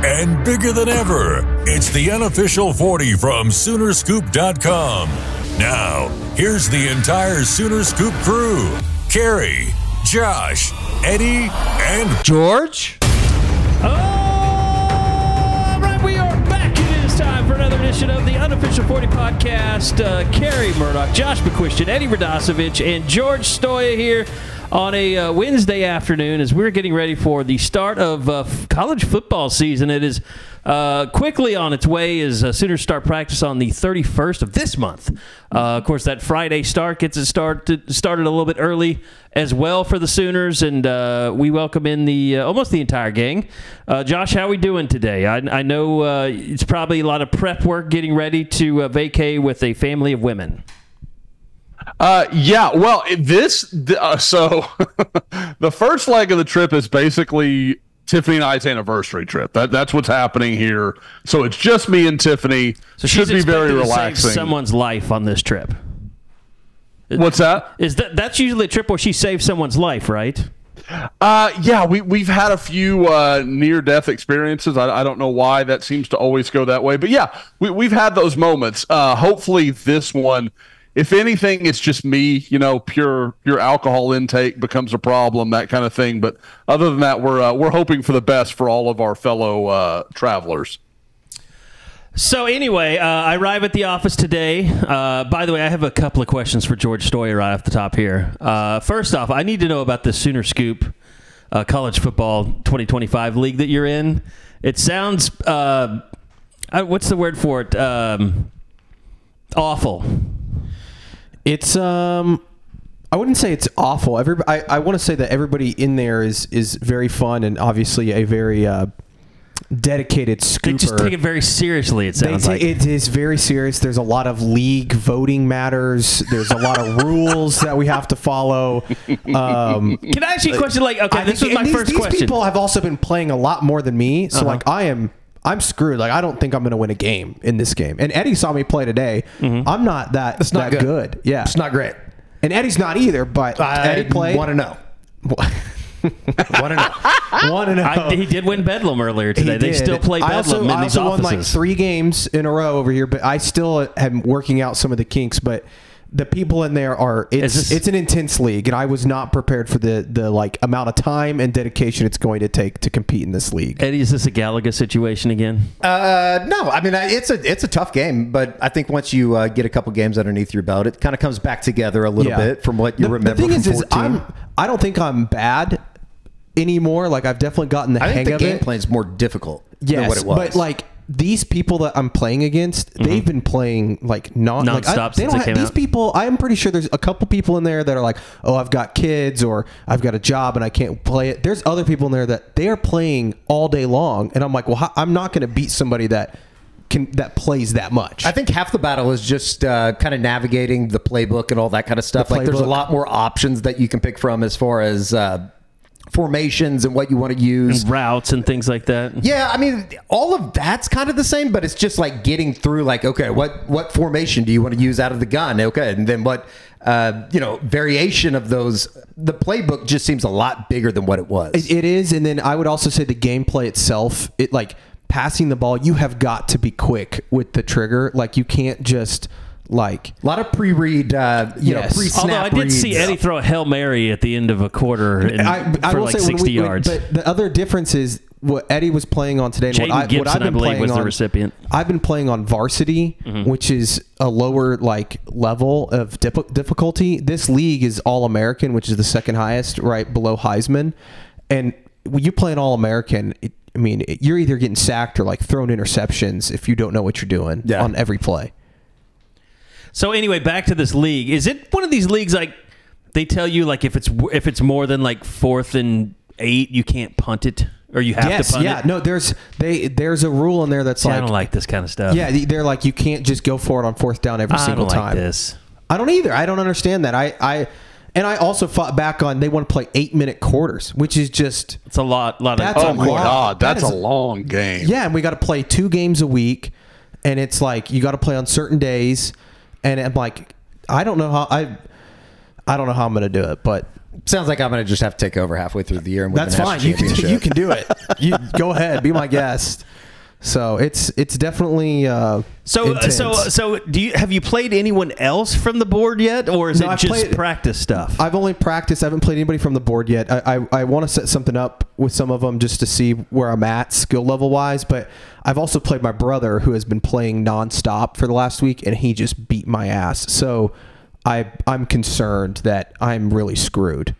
and bigger than ever. It's the unofficial 40 from Soonerscoop.com. Now, here's the entire Sooner Scoop crew. Carrie, Josh, Eddie, and George. All right, we are back. It is time for another edition of the Unofficial 40 Podcast. Carrie Murdoch, Josh McQuistion, Eddie Radosevich, and George Stoya here on a Wednesday afternoon as we're getting ready for the start of college football season. It is quickly on its way as Sooners start practice on the 31st of this month. Of course, that Friday start gets it started a little bit early as well for the Sooners, and we welcome in the almost the entire gang. Josh, how are we doing today? I know it's probably a lot of prep work getting ready to vacay with a family of women. Yeah, well, so the first leg of the trip is basically Tiffany and I's anniversary trip. That's what's happening here. So it's just me and Tiffany. So should be very relaxing. To save someone's life on this trip. What's that? That's usually a trip where she saves someone's life, right? Yeah, we've had a few near-death experiences. I don't know why that seems to always go that way, but yeah, we've had those moments. Hopefully, this one, if anything, it's just me. Pure alcohol intake becomes a problem, that kind of thing. But other than that, we're hoping for the best for all of our fellow travelers. So anyway, I arrive at the office today. By the way, I have a couple of questions for George Stoya right off the top here. First off, I need to know about the Sooner Scoop College Football 2025 League that you're in. It sounds, what's the word for it? Awful. It's I wouldn't say it's awful. I want to say that everybody in there is very fun and obviously a very dedicated scooper. They just take it very seriously, it sounds like. It is very serious. There's a lot of league voting matters. There's a lot of rules that we have to follow. Can I ask you a question? This was my first question. These people have also been playing a lot more than me, so I'm screwed. I don't think I'm going to win a game in this game. And Eddie saw me play today. Mm-hmm. I'm not that good. Yeah, it's not great. And Eddie's not either. But Eddie played. Want to know? Want to know? He did win Bedlam earlier today. They still play Bedlam in these offices. I also won 3 games in a row over here, but I still am working out some of the kinks. But the people in there it's an intense league, and I was not prepared for the amount of time and dedication it's going to take to compete in this league. Eddie, is this a Gallagher situation again? No, I mean it's a tough game, but I think once you get a couple games underneath your belt, it kind of comes back together a little bit from what you remember. The thing from is 14. I don't think I'm bad anymore. I've definitely gotten the hang of it. I think the game plan is more difficult than what it was. But these people that I'm playing against, they've been playing nonstop since it came out. These people, I'm pretty sure there's a couple people in there that are like, oh, I've got kids or I've got a job and I can't play it. There's other people in there that they are playing all day long, and I'm like, well, I'm not going to beat somebody that plays that much. I think half the battle is just kind of navigating the playbook and all that kind of stuff. There's a lot more options that you can pick from as far as formations and what you want to use, and routes and things like that. Yeah, I mean, all of that's kind of the same, but it's just getting through. Okay, what formation do you want to use out of the gun? Okay, and then what variation of those. The playbook just seems a lot bigger than what it was. It is, and then I would also say the gameplay itself. Passing the ball, you have got to be quick with the trigger. You can't just a lot of pre-read, pre-snap. Although I did see Eddie throw a Hail Mary at the end of a quarter for 60 yards. But the other difference is what Eddie was playing on today. And what I've been playing was on, the recipient. I've been playing on varsity, which is a lower level of difficulty. This league is All-American, which is the second highest, right below Heisman. And when you play an All-American, you're either getting sacked or thrown interceptions if you don't know what you're doing on every play. So anyway, back to this league. Is it one of these leagues they tell you if it's more than 4th and 8, you can't punt it or you have to punt it? No, there's a rule in there that's I don't like this kind of stuff. Yeah, they're you can't just go for it on 4th down every single time. I don't like this. I don't either. I don't understand that. I also fought back on they want to play 8-minute quarters, which is just it's a lot. Oh my God, that's a long game. Yeah, and we got to play 2 games a week, and it's you got to play on certain days. And I'm I don't know how I'm going to do it, but sounds like I'm going to just have to take over halfway through the year and win that's the fine. national championship. You can do it. You go ahead, be my guest. So it's definitely intense. So have you played anyone else from the board yet, or is it just practice stuff? I've only practiced. I haven't played anybody from the board yet. I want to set something up with some of them just to see where I'm at skill level wise. But I've also played my brother, who has been playing nonstop for the last week, and he just beat my ass. So I'm concerned that I'm really screwed.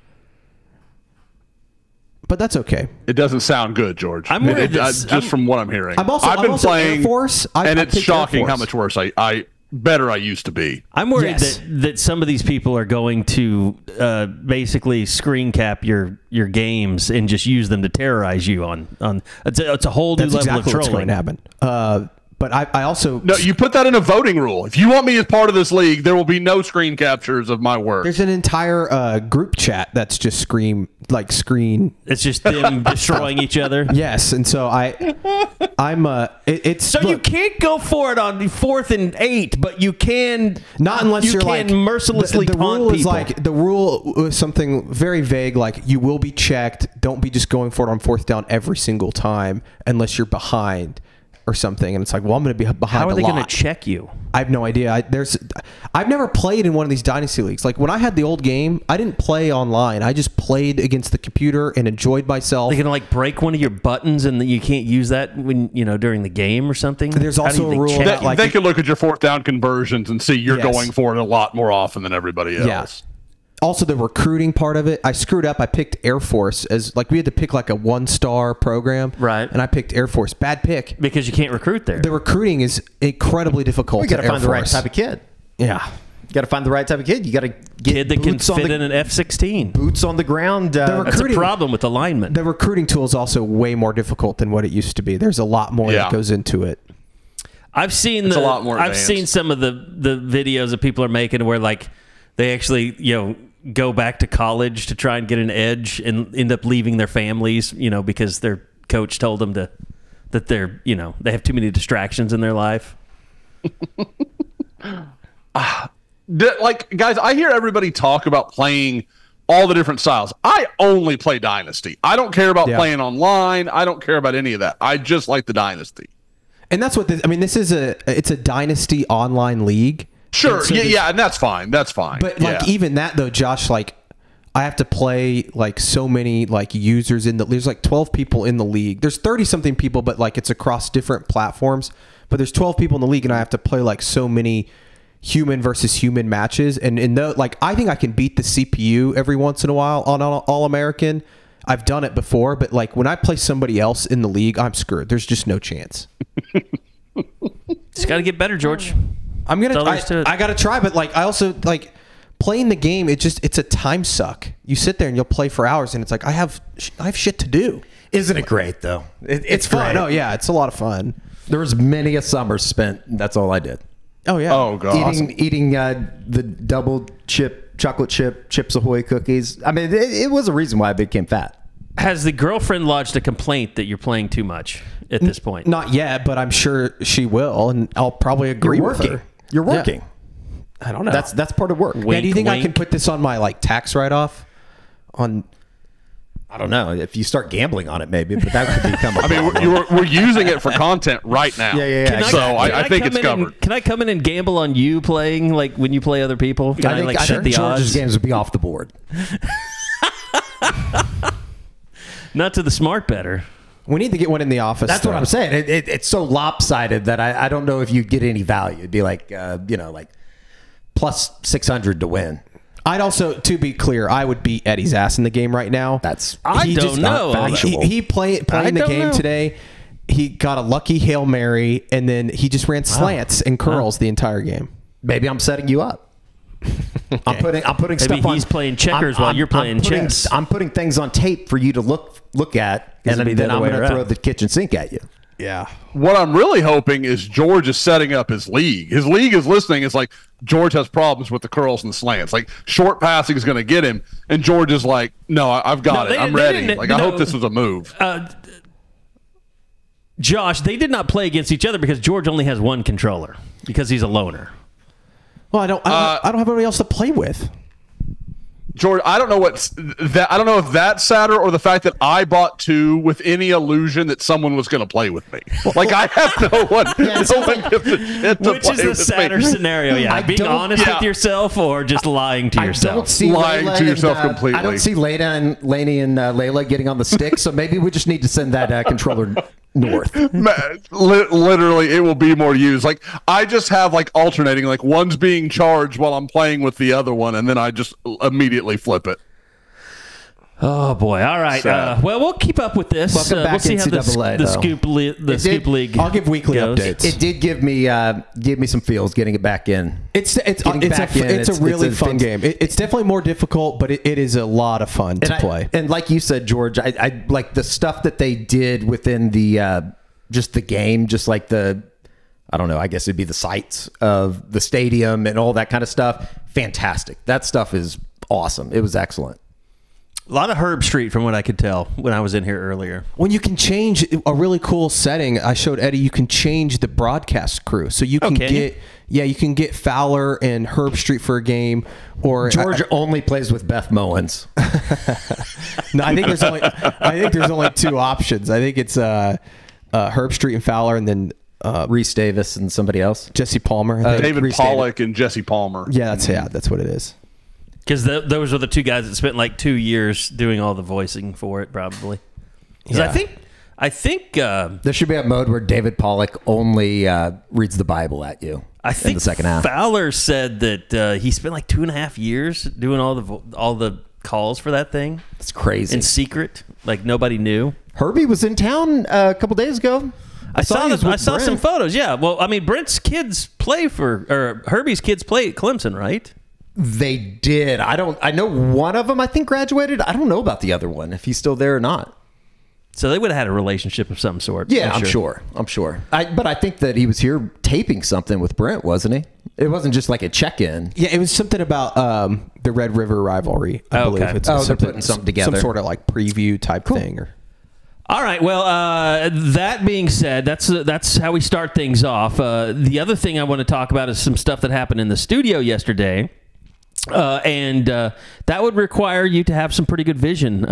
But that's okay. It doesn't sound good, George. I'm worried just from what I'm hearing. I've been playing Air Force, and it's shocking how much worse I used to be. I'm worried that some of these people are going to basically screen cap your games and just use them to terrorize you on. It's a whole new level of trolling. What's going to happen. But I also... No, you put that in a voting rule. If you want me as part of this league, there will be no screen captures of my work. There's an entire group chat that's just screen. It's just them destroying each other. Yes, and so it's... So look, you can't go for it on 4th and 8, but you can... Not unless you're mercilessly the taunt rule people. is like... The rule was something very vague, like you will be checked. Don't be just going for it on 4th down every single time unless you're behind or something. And it's like, well, I'm going to be behind. How are they going to check you? I have no idea. I've never played in one of these dynasty leagues. Like when I had the old game, I didn't play online. I just played against the computer and enjoyed myself. They're going to break one of your buttons and you can't use that when during the game or something. There's also a rule that they could look at your 4th down conversions and see you're going for it a lot more often than everybody else. Yeah. Also, the recruiting part of it, I screwed up. I picked Air Force as we had to pick like a 1-star program, right? And I picked Air Force. Bad pick because you can't recruit there. The recruiting is incredibly difficult. You got to find the right type of kid. Yeah, you got to find the right type of kid. You got to get kid that can fit in an F-16. Boots on the ground. That's a problem with alignment. The recruiting tool is also way more difficult than what it used to be. There's a lot more that goes into it. I've seen a lot more advanced. I've seen some of the videos that people are making where they actually go back to college to try and get an edge and end up leaving their families, because their coach told them that they're, they have too many distractions in their life. Guys, I hear everybody talk about playing all the different styles. I only play Dynasty. I don't care about playing online. I don't care about any of that. I just like the Dynasty. And that's what this is it's a Dynasty online league. Sure, so and that's fine. That's fine. But even that though, Josh, I have to play so many users in there's 12 people in the league. There's 30 something people, but it's across different platforms. But there's 12 people in the league, and I have to play so many human versus human matches. And I think I can beat the CPU every once in a while on All American. I've done it before, but when I play somebody else in the league, I'm screwed. There's just no chance. Just got to get better, George. I gotta try, but I also playing the game. It's a time suck. You sit there and you'll play for hours, and it's I have shit to do. Isn't it great though? It's fun. Great. Oh yeah, it's a lot of fun. There was many a summer spent. That's all I did. Oh yeah. Oh god. Eating the double chip chocolate chip Chips Ahoy cookies. I mean, it was a reason why I became fat. Has the girlfriend lodged a complaint that you're playing too much at this point? Not yet, but I'm sure she will, and I'll probably agree with her. You're working. Yeah. I don't know. That's part of work. Do you think I can put this on my tax write-off? I don't know. If you start gambling on it, maybe, but that could become a problem. We're using it for content right now. Yeah. I think it's covered. Can I come in and gamble on you playing when you play other people? Can I set the odds? George's games would be off the board. Not to the smart better. We need to get one in the office. That's what I'm saying. It's so lopsided that I don't know if you get any value. It'd be plus 600 to win. I'd also, to be clear, I would beat Eddie's ass in the game right now. I don't know. He playing the game today. He got a lucky Hail Mary, and then he just ran slants and curls the entire game. Maybe I'm setting you up. Okay. I'm putting stuff on. Maybe he's playing checkers while you're playing chess. I'm putting things on tape for you to look at, and then I'm going to throw the kitchen sink at you. Yeah. What I'm really hoping is George is setting up his league. His league is listening. It's George has problems with the curls and the slants. Short passing is going to get him, and George is no, I've got it. I'm ready. I hope this was a move. Josh, they did not play against each other because George only has one controller because he's a loner. Well, I don't have anybody else to play with. George, I don't know I don't know if that's sadder or the fact that I bought 2 with any illusion that someone was going to play with me. Like I have no one. Gives a shit to Which is the sadder scenario? Yeah, being honest with yourself or just lying to yourself. I don't see lying Layla to yourself and, completely. I don't see Laney and Layla getting on the stick. So maybe we just need to send that controller north. Literally, it will be more used. Like I just have like alternating. Like one's being charged while I'm playing with the other one, and then I just immediately flip it. Oh boy! All right. Well, we'll keep up with this. Welcome back, we'll see how NCAA, the Scoop League. I'll give weekly goes. updates. It did give me some feels getting it back in. It's a really fun game. It's definitely more difficult, but it is a lot of fun to play. And like you said, George, I like the stuff that they did within the just the game, just like I don't know, I guess it'd be the sites of the stadium and all that kind of stuff. Fantastic. That stuff is awesome. It was excellent. A lot of Herb Street from what I could tell when I was in here earlier. When you can change a really cool setting, I showed Eddie, you can change the broadcast crew. So you can you can get Fowler and Herb Street for a game, or George only plays with Beth Mowens. No, I think there's only 2 options. I think it's Herb Street and Fowler, and then Reese Davis and somebody else. Jesse Palmer. David Pollock and Jesse Palmer. Yeah, that's what it is. Because those were the 2 guys that spent like 2 years doing all the voicing for it, probably. Because I think there should be a mode where David Pollock only reads the Bible at you. I think in the second half. Fowler said that he spent like 2.5 years doing all the calls for that thing. It's crazy. In secret, like nobody knew. Herbie was in town a couple days ago. I saw some photos. Yeah. Well, I mean, Herbie's kids play at Clemson, right? They did. I know one of them, I think, graduated. I don't know about the other one, if he's still there or not. So they would have had a relationship of some sort. Yeah, I'm sure. But I think that he was here taping something with Brent, wasn't he? It wasn't just like a check-in. Yeah, it was something about the Red River rivalry, I believe. It's they're putting something together. Some sort of like preview type thing. All right. Well, that being said, that's how we start things off. The other thing I want to talk about is some stuff that happened in the studio yesterday. And that would require you to have some pretty good vision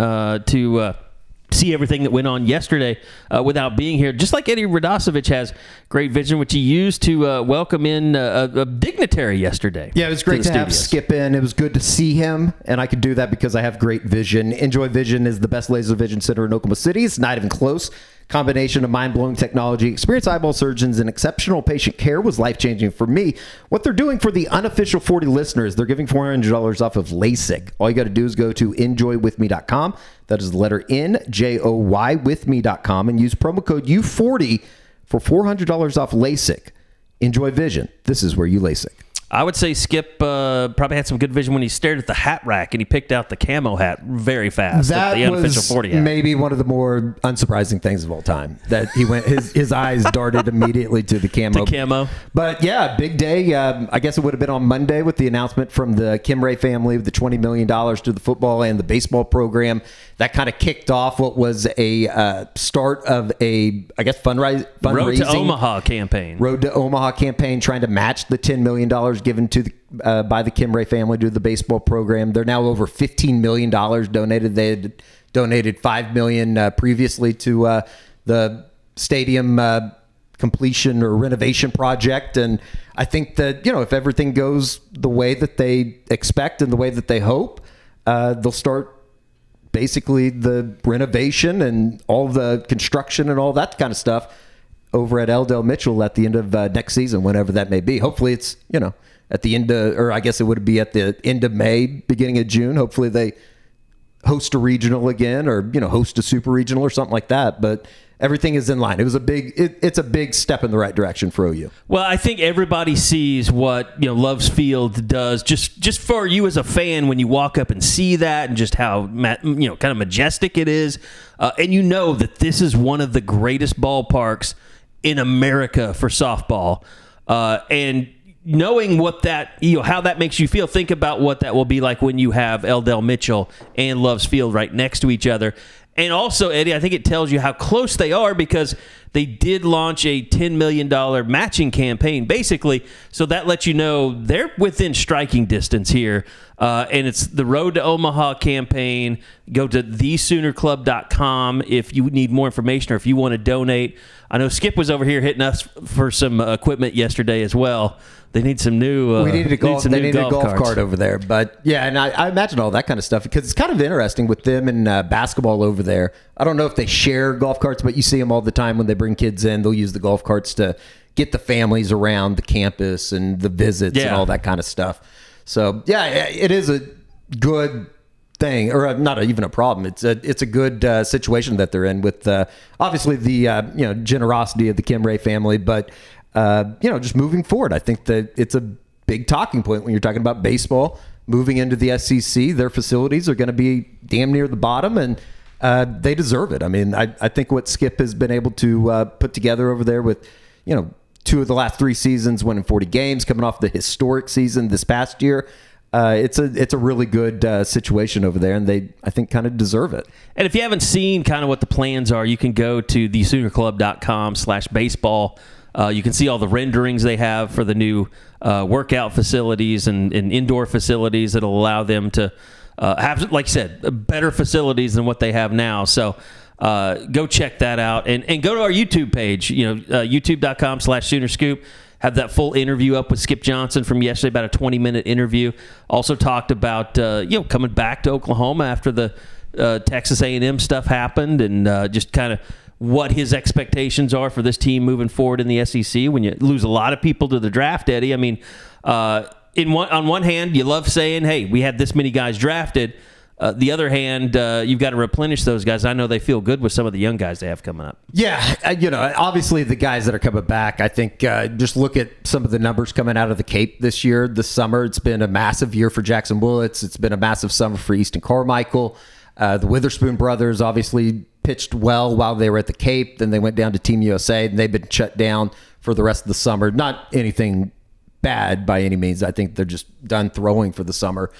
to see everything that went on yesterday without being here. Just like Eddie Radosevich has great vision, which he used to welcome in a dignitary yesterday. Yeah, it was great to have Skip in. It was good to see him, and I could do that because I have great vision. Enjoy Vision is the best laser vision center in Oklahoma City. It's not even close. Combination of mind-blowing technology, experienced eyeball surgeons, and exceptional patient care was life-changing for me. What they're doing for the unofficial 40 listeners, they're giving $400 off of LASIK. All you got to do is go to enjoywithme.com. That is the letter N-J-O-Y withme.com and use promo code U40 for $400 off LASIK. Enjoy Vision. This is where you LASIK. I would say Skip probably had some good vision when he stared at the hat rack and he picked out the camo hat very fast. That the unofficial 40 hat. Maybe one of the more unsurprising things of all time. That he went, his eyes darted immediately to the camo. To camo. But yeah, big day. I guess it would have been on Monday with the announcement from the Kimray family of the $20 million to the football and the baseball program. That kind of kicked off what was a start of a, I guess, fundraising. Road to Omaha campaign. Road to Omaha campaign, trying to match the $10 million given to by the Kimray family to the baseball program. They're now over $15 million donated. They had donated $5 million previously to the stadium completion or renovation project. And I think that, if everything goes the way that they expect and the way that they hope, they'll start basically the renovation and all the construction and all that kind of stuff over at Eldell Mitchell at the end of next season, whenever that may be. Hopefully it's, at the end of, or I guess it would be at the end of May, beginning of June. Hopefully they host a regional again or, host a super regional or something like that. But everything is in line. It was it's a big step in the right direction for OU. Well, I think everybody sees what Loves Field does just for you as a fan when you walk up and see that and just how kind of majestic it is, and that this is one of the greatest ballparks in America for softball, and knowing what that how that makes you feel. Think about what that will be like when you have Eldell Mitchell and Loves Field right next to each other. And also, Eddie, I think it tells you how close they are because they did launch a $10 million matching campaign, basically. So that lets you know they're within striking distance here. And it's the Road to Omaha campaign. Go to thesoonerclub.com if you need more information or if you want to donate. I know Skip was over here hitting us for some equipment yesterday as well. They need some new. We needed a golf. They needed a golf carts. cart over there, but yeah, and I imagine all that kind of stuff because it's kind of interesting with them and basketball over there. I don't know if they share golf carts, but you see them all the time when they bring kids in. They'll use the golf carts to get the families around the campus and the visits and all that kind of stuff. So yeah, it is a good thing, or not even a problem. It's a good situation that they're in with obviously the generosity of the Kimray family, but just moving forward, I think that it's a big talking point when you're talking about baseball moving into the SEC. Their facilities are going to be damn near the bottom, and they deserve it. I mean, I think what Skip has been able to put together over there with 2 of the last 3 seasons, winning 40 games, coming off the historic season this past year. It's a really good situation over there, and they, I think, kind of deserve it. And if you haven't seen kind of what the plans are, you can go to thesoonerclub.com/baseball. You can see all the renderings they have for the new workout facilities and indoor facilities that'll allow them to have, like you said, better facilities than what they have now. So go check that out and go to our YouTube page, youtube.com/Soonerscoop. Have that full interview up with Skip Johnson from yesterday, about a 20-minute interview. Also talked about coming back to Oklahoma after the Texas A&M stuff happened, and just kind of what his expectations are for this team moving forward in the SEC when you lose a lot of people to the draft, Eddie. I mean, on one hand, you love saying, hey, we had this many guys drafted. The other hand, you've got to replenish those guys. I know they feel good with some of the young guys they have coming up. Yeah, obviously the guys that are coming back, I think just look at some of the numbers coming out of the Cape this year, this summer. It's been a massive year for Jackson Willits. It's been a massive summer for Easton Carmichael. The Witherspoon brothers obviously pitched well while they were at the Cape. Then they went down to Team USA, and they've been shut down for the rest of the summer. Not anything bad by any means. I think they're just done throwing for the summer.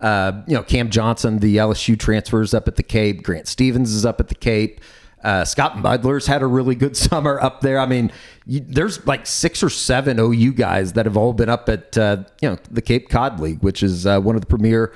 Cam Johnson, the LSU transfers up at the Cape. Grant Stevens is up at the Cape. Scott Mudler's had a really good summer up there. I mean, there's like 6 or 7 OU guys that have all been up at the Cape Cod League, which is one of the premier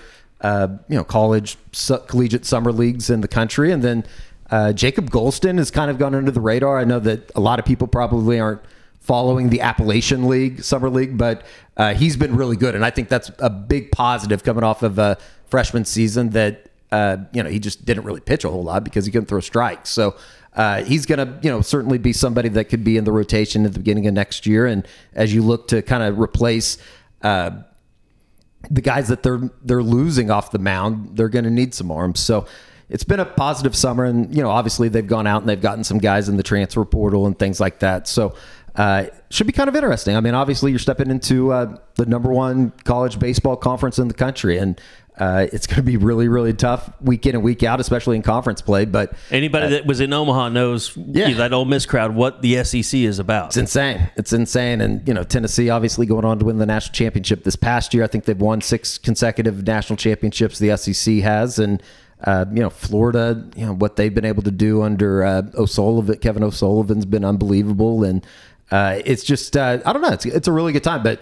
collegiate summer leagues in the country. And then Jacob Golston has kind of gone under the radar. I know that a lot of people probably aren't following the Appalachian League, Summer League, but he's been really good. And I think that's a big positive coming off of a freshman season that, he just didn't really pitch a whole lot because he couldn't throw strikes. So he's going to, certainly be somebody that could be in the rotation at the beginning of next year. And as you look to kind of replace the guys that they're losing off the mound, they're going to need some arms. So it's been a positive summer. And, obviously they've gone out and they've gotten some guys in the transfer portal and things like that. So should be kind of interesting. I mean, obviously you're stepping into the #1 college baseball conference in the country, and it's going to be really, really tough week in and week out, especially in conference play. But anybody that was in Omaha knows that Ole Miss crowd, what the SEC is about. It's insane. It's insane. And, Tennessee obviously going on to win the national championship this past year. I think they've won 6 consecutive national championships the SEC has. And, Florida, what they've been able to do under Kevin O'Sullivan's been unbelievable. And it's just, I don't know. It's a really good time, but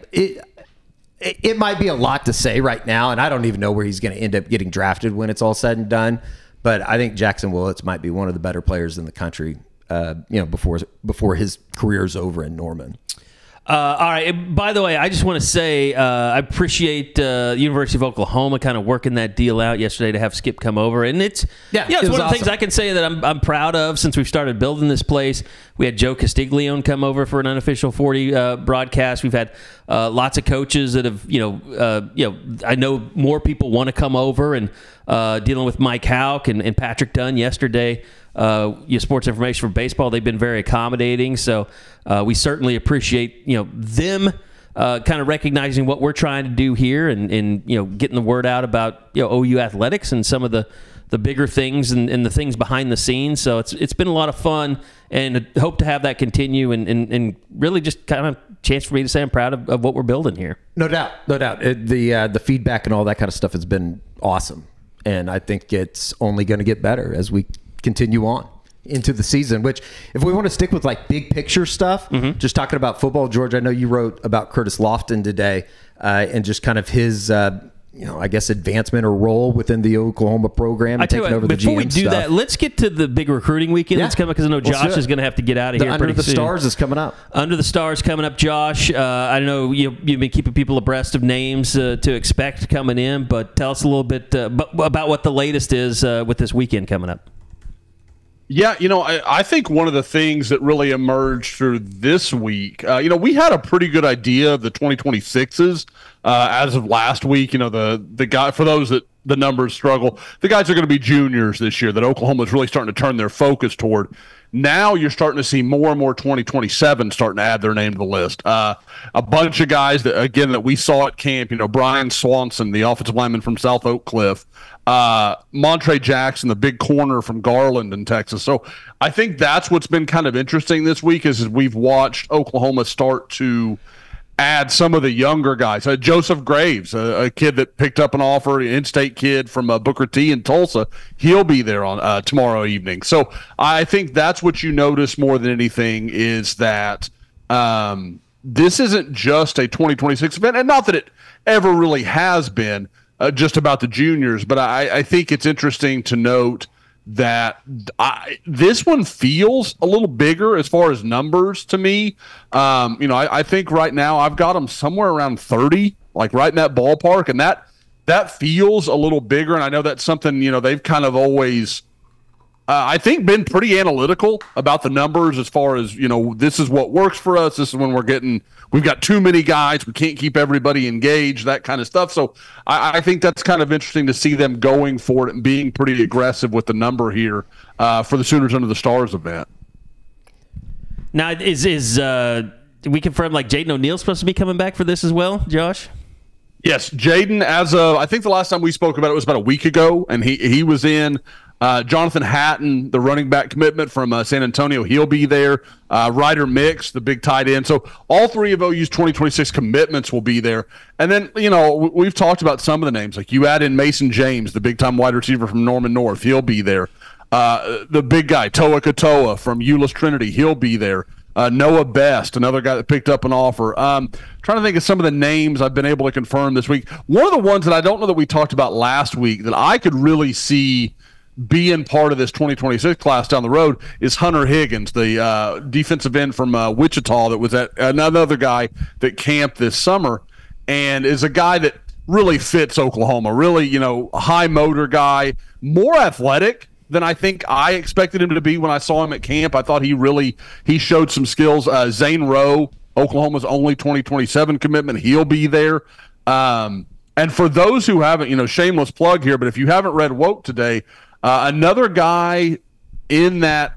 it might be a lot to say right now, and I don't even know where he's going to end up getting drafted when it's all said and done. But I think Jackson Willits might be one of the better players in the country, before his career's over in Norman. All right. By the way, I just want to say I appreciate the University of Oklahoma kind of working that deal out yesterday to have Skip come over, and it's one of the things I can say that I'm proud of since we've started building this place. We had Joe Castiglione come over for an unofficial 40 broadcast. We've had lots of coaches that have I know more people want to come over, and dealing with Mike Houck and Patrick Dunn yesterday. Sports information for baseball, they've been very accommodating, so we certainly appreciate them kind of recognizing what we're trying to do here, and getting the word out about OU athletics and some of the bigger things and the things behind the scenes. So it's been a lot of fun, and I hope to have that continue, and really just kind of chance for me to say I'm proud of what we're building here. No doubt. The feedback and all that kind of stuff has been awesome, and I think it's only going to get better as we continue on. into the season, which if we want to stick with like big picture stuff, just talking about football, George, I know you wrote about Curtis Lofton today and just kind of his, I guess advancement or role within the Oklahoma program and taking over the GM before we do stuff. that, let's get to the big recruiting weekend that's coming, because I know Josh is going to have to get out of here Under pretty the soon. Stars is coming up. Under the Stars coming up, Josh. I know you've been keeping people abreast of names to expect coming in, but tell us a little bit about what the latest is with this weekend coming up. Yeah, I think one of the things that really emerged through this week, we had a pretty good idea of the 2026s as of last week. The guy, for those that the numbers struggle, the guys are going to be juniors this year that Oklahoma is really starting to turn their focus toward. Now you're starting to see more and more 2027 starting to add their name to the list. A bunch of guys that we saw at camp, Brian Swanson, the offensive lineman from South Oak Cliff, Montre Jackson, the big corner from Garland in Texas. So I think that's what's been kind of interesting this week is we've watched Oklahoma start to add some of the younger guys. Joseph Graves, a kid that picked up an offer, an in-state kid from Booker T in Tulsa, he'll be there on tomorrow evening. So I think that's what you notice more than anything is that this isn't just a 2026 event, and not that it ever really has been just about the juniors, but I think it's interesting to note that this one feels a little bigger as far as numbers to me. I think right now I've got them somewhere around 30, like right in that ballpark, and that feels a little bigger. And I know that's something, they've kind of always, I think, been pretty analytical about the numbers as far as, this is what works for us. This is when we've got too many guys. We can't keep everybody engaged, that kind of stuff. So I think that's kind of interesting to see them going for it and being pretty aggressive with the number here for the Sooners Under the Stars event. Now, is we confirm like Jaden O'Neal's supposed to be coming back for this as well, Josh? Yes, Jaden, as of, I think the last time we spoke about it was about a week ago, and he was in. Jonathan Hatton, the running back commitment from San Antonio, he'll be there. Ryder Mix, the big tight end. So all three of OU's 2026 commitments will be there. And then, we've talked about some of the names. Like you add in Mason James, the big-time wide receiver from Norman North. He'll be there. The big guy, Toa Katoa from Euless Trinity. He'll be there. Noah Best, another guy that picked up an offer. Trying to think of some of the names I've been able to confirm this week. One of the ones that I don't know that we talked about last week that I could really see being part of this 2026 class down the road is Hunter Higgins, the defensive end from Wichita that was at another guy that camped this summer and is a guy that really fits Oklahoma. Really, a high motor guy, more athletic than I think I expected him to be when I saw him at camp. I thought he showed some skills. Zane Rowe, Oklahoma's only 2027 commitment, he'll be there. And for those who haven't, shameless plug here, but if you haven't read Woke today, another guy in that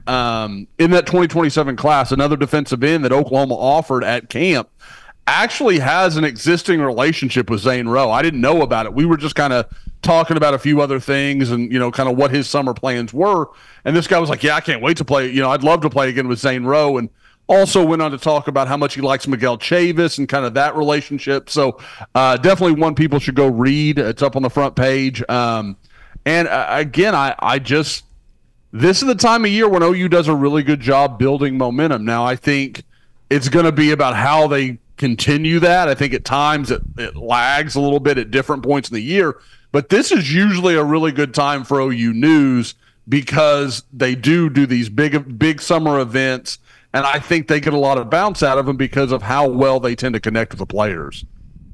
2027 class, another defensive end that Oklahoma offered at camp, actually has an existing relationship with Zane Rowe. I didn't know about it. We were just kind of talking about a few other things and, kind of what his summer plans were. And this guy was like, yeah, I can't wait to play. I'd love to play again with Zane Rowe. And also went on to talk about how much he likes Miguel Chavis and kind of that relationship. So definitely one people should go read. It's up on the front page. And again, this is the time of year when OU does a really good job building momentum. Now, I think it's going to be about how they continue that. I think at times it lags a little bit at different points in the year, but this is usually a really good time for OU news because they do these big summer events, and I think they get a lot of bounce out of them because of how well they tend to connect with the players.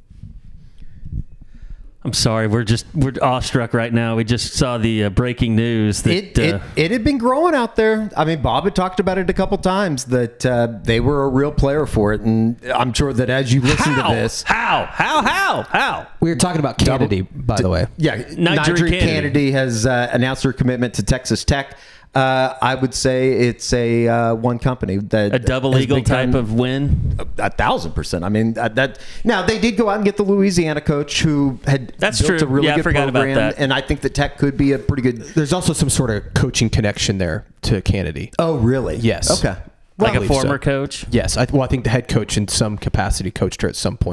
I'm sorry, we're awestruck right now. We just saw the breaking news that it had been growing out there. I mean, Bob had talked about it a couple times that they were a real player for it, and I'm sure that as you listen to this, how we were talking about Canady, by the way. Yeah, Nijaree Canady has announced her commitment to Texas Tech. I would say it's a one company that a double eagle type of win. 1,000%. I mean that. Now they did go out and get the Louisiana coach who had built a really good program, about that. And I think the Tech could be a pretty good. There's also some sort of coaching connection there to Canady. Oh, really? Yes. Okay. Like a former coach? Yes. I think the head coach in some capacity coached her at some point in her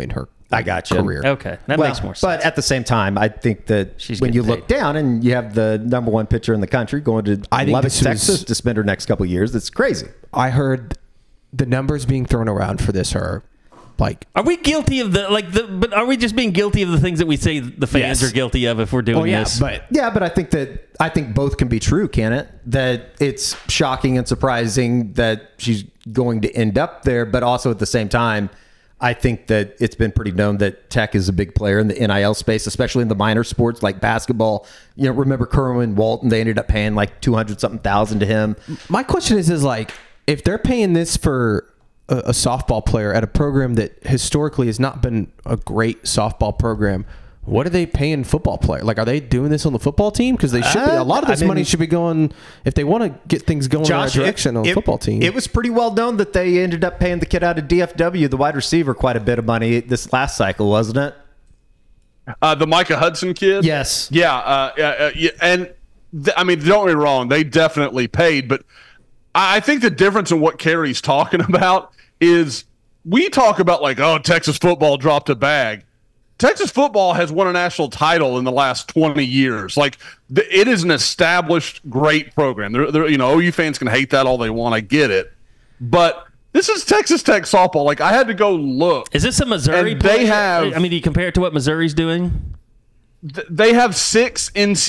I got you. career. Okay, that makes more sense. But at the same time, I think that when you look down and you have the number one pitcher in the country going to Lubbock, Texas to spend her next couple of years, that's crazy. I heard the numbers being thrown around for this are like. Are we guilty of but are we just being guilty of the things that we say the fans are guilty of if we're doing this? But I think both can be true, can it? That it's shocking and surprising that she's going to end up there, but also at the same time, I think that it's been pretty known that Tech is a big player in the NIL space, especially in the minor sports like basketball. You know, remember Kerwin Walton? They ended up paying like 200-something thousand to him. My question is like, if they're paying this for a softball player at a program that historically has not been a great softball program, what are they paying football player? Like, are they doing this on the football team? Because they should be. A lot of this money should be going, if they want to get things going in the right direction on the football team. It was pretty well known that they ended up paying the kid out of DFW, the wide receiver, quite a bit of money this last cycle, wasn't it? The Micah Hudson kid? Yes. Yeah. And don't get me wrong, they definitely paid, but I think the difference in what Carrie's talking about is we talk about like, oh, Texas football dropped a bag. Texas football has won a national title in the last 20 years. Like, it is an established, great program. OU fans can hate that all they want. I get it. But this is Texas Tech softball. Like, I had to go look. Is this a Missouri play? They have. I mean, do you compare it to what Missouri's doing? They have 6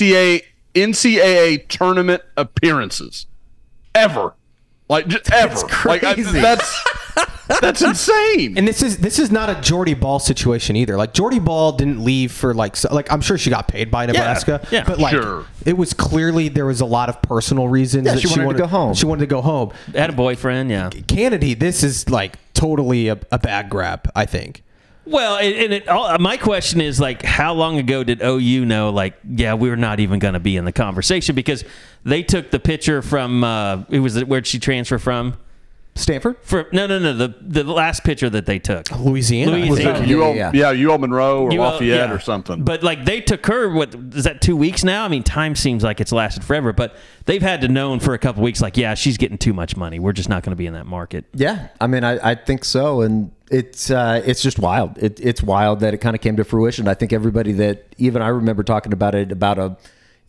NCAA tournament appearances. Ever. Like, just ever. Crazy. That's insane. And this is not a Jordy Ball situation either. Like, Jordy Ball didn't leave for like I'm sure she got paid by Nebraska. Yeah, but like it was clearly there was a lot of personal reasons that she wanted to go home. She wanted to go home. Had a boyfriend, yeah. Canady, this is like totally a bag grab, I think. Well, my question is, like, how long ago did OU know, like, yeah, we're not even going to be in the conversation? Because they took the pitcher from, where'd she transfer from? Stanford? No, the last pitcher that they took. Louisiana. Was it UL Monroe or Lafayette or something. But, like, they took her, is that 2 weeks now? I mean, time seems like it's lasted forever, but they've had to known for a couple weeks, like, yeah, she's getting too much money. We're just not going to be in that market. Yeah, I mean, I think so, and it's just wild. It's wild that it kind of came to fruition. I think everybody that even I remember talking about it about a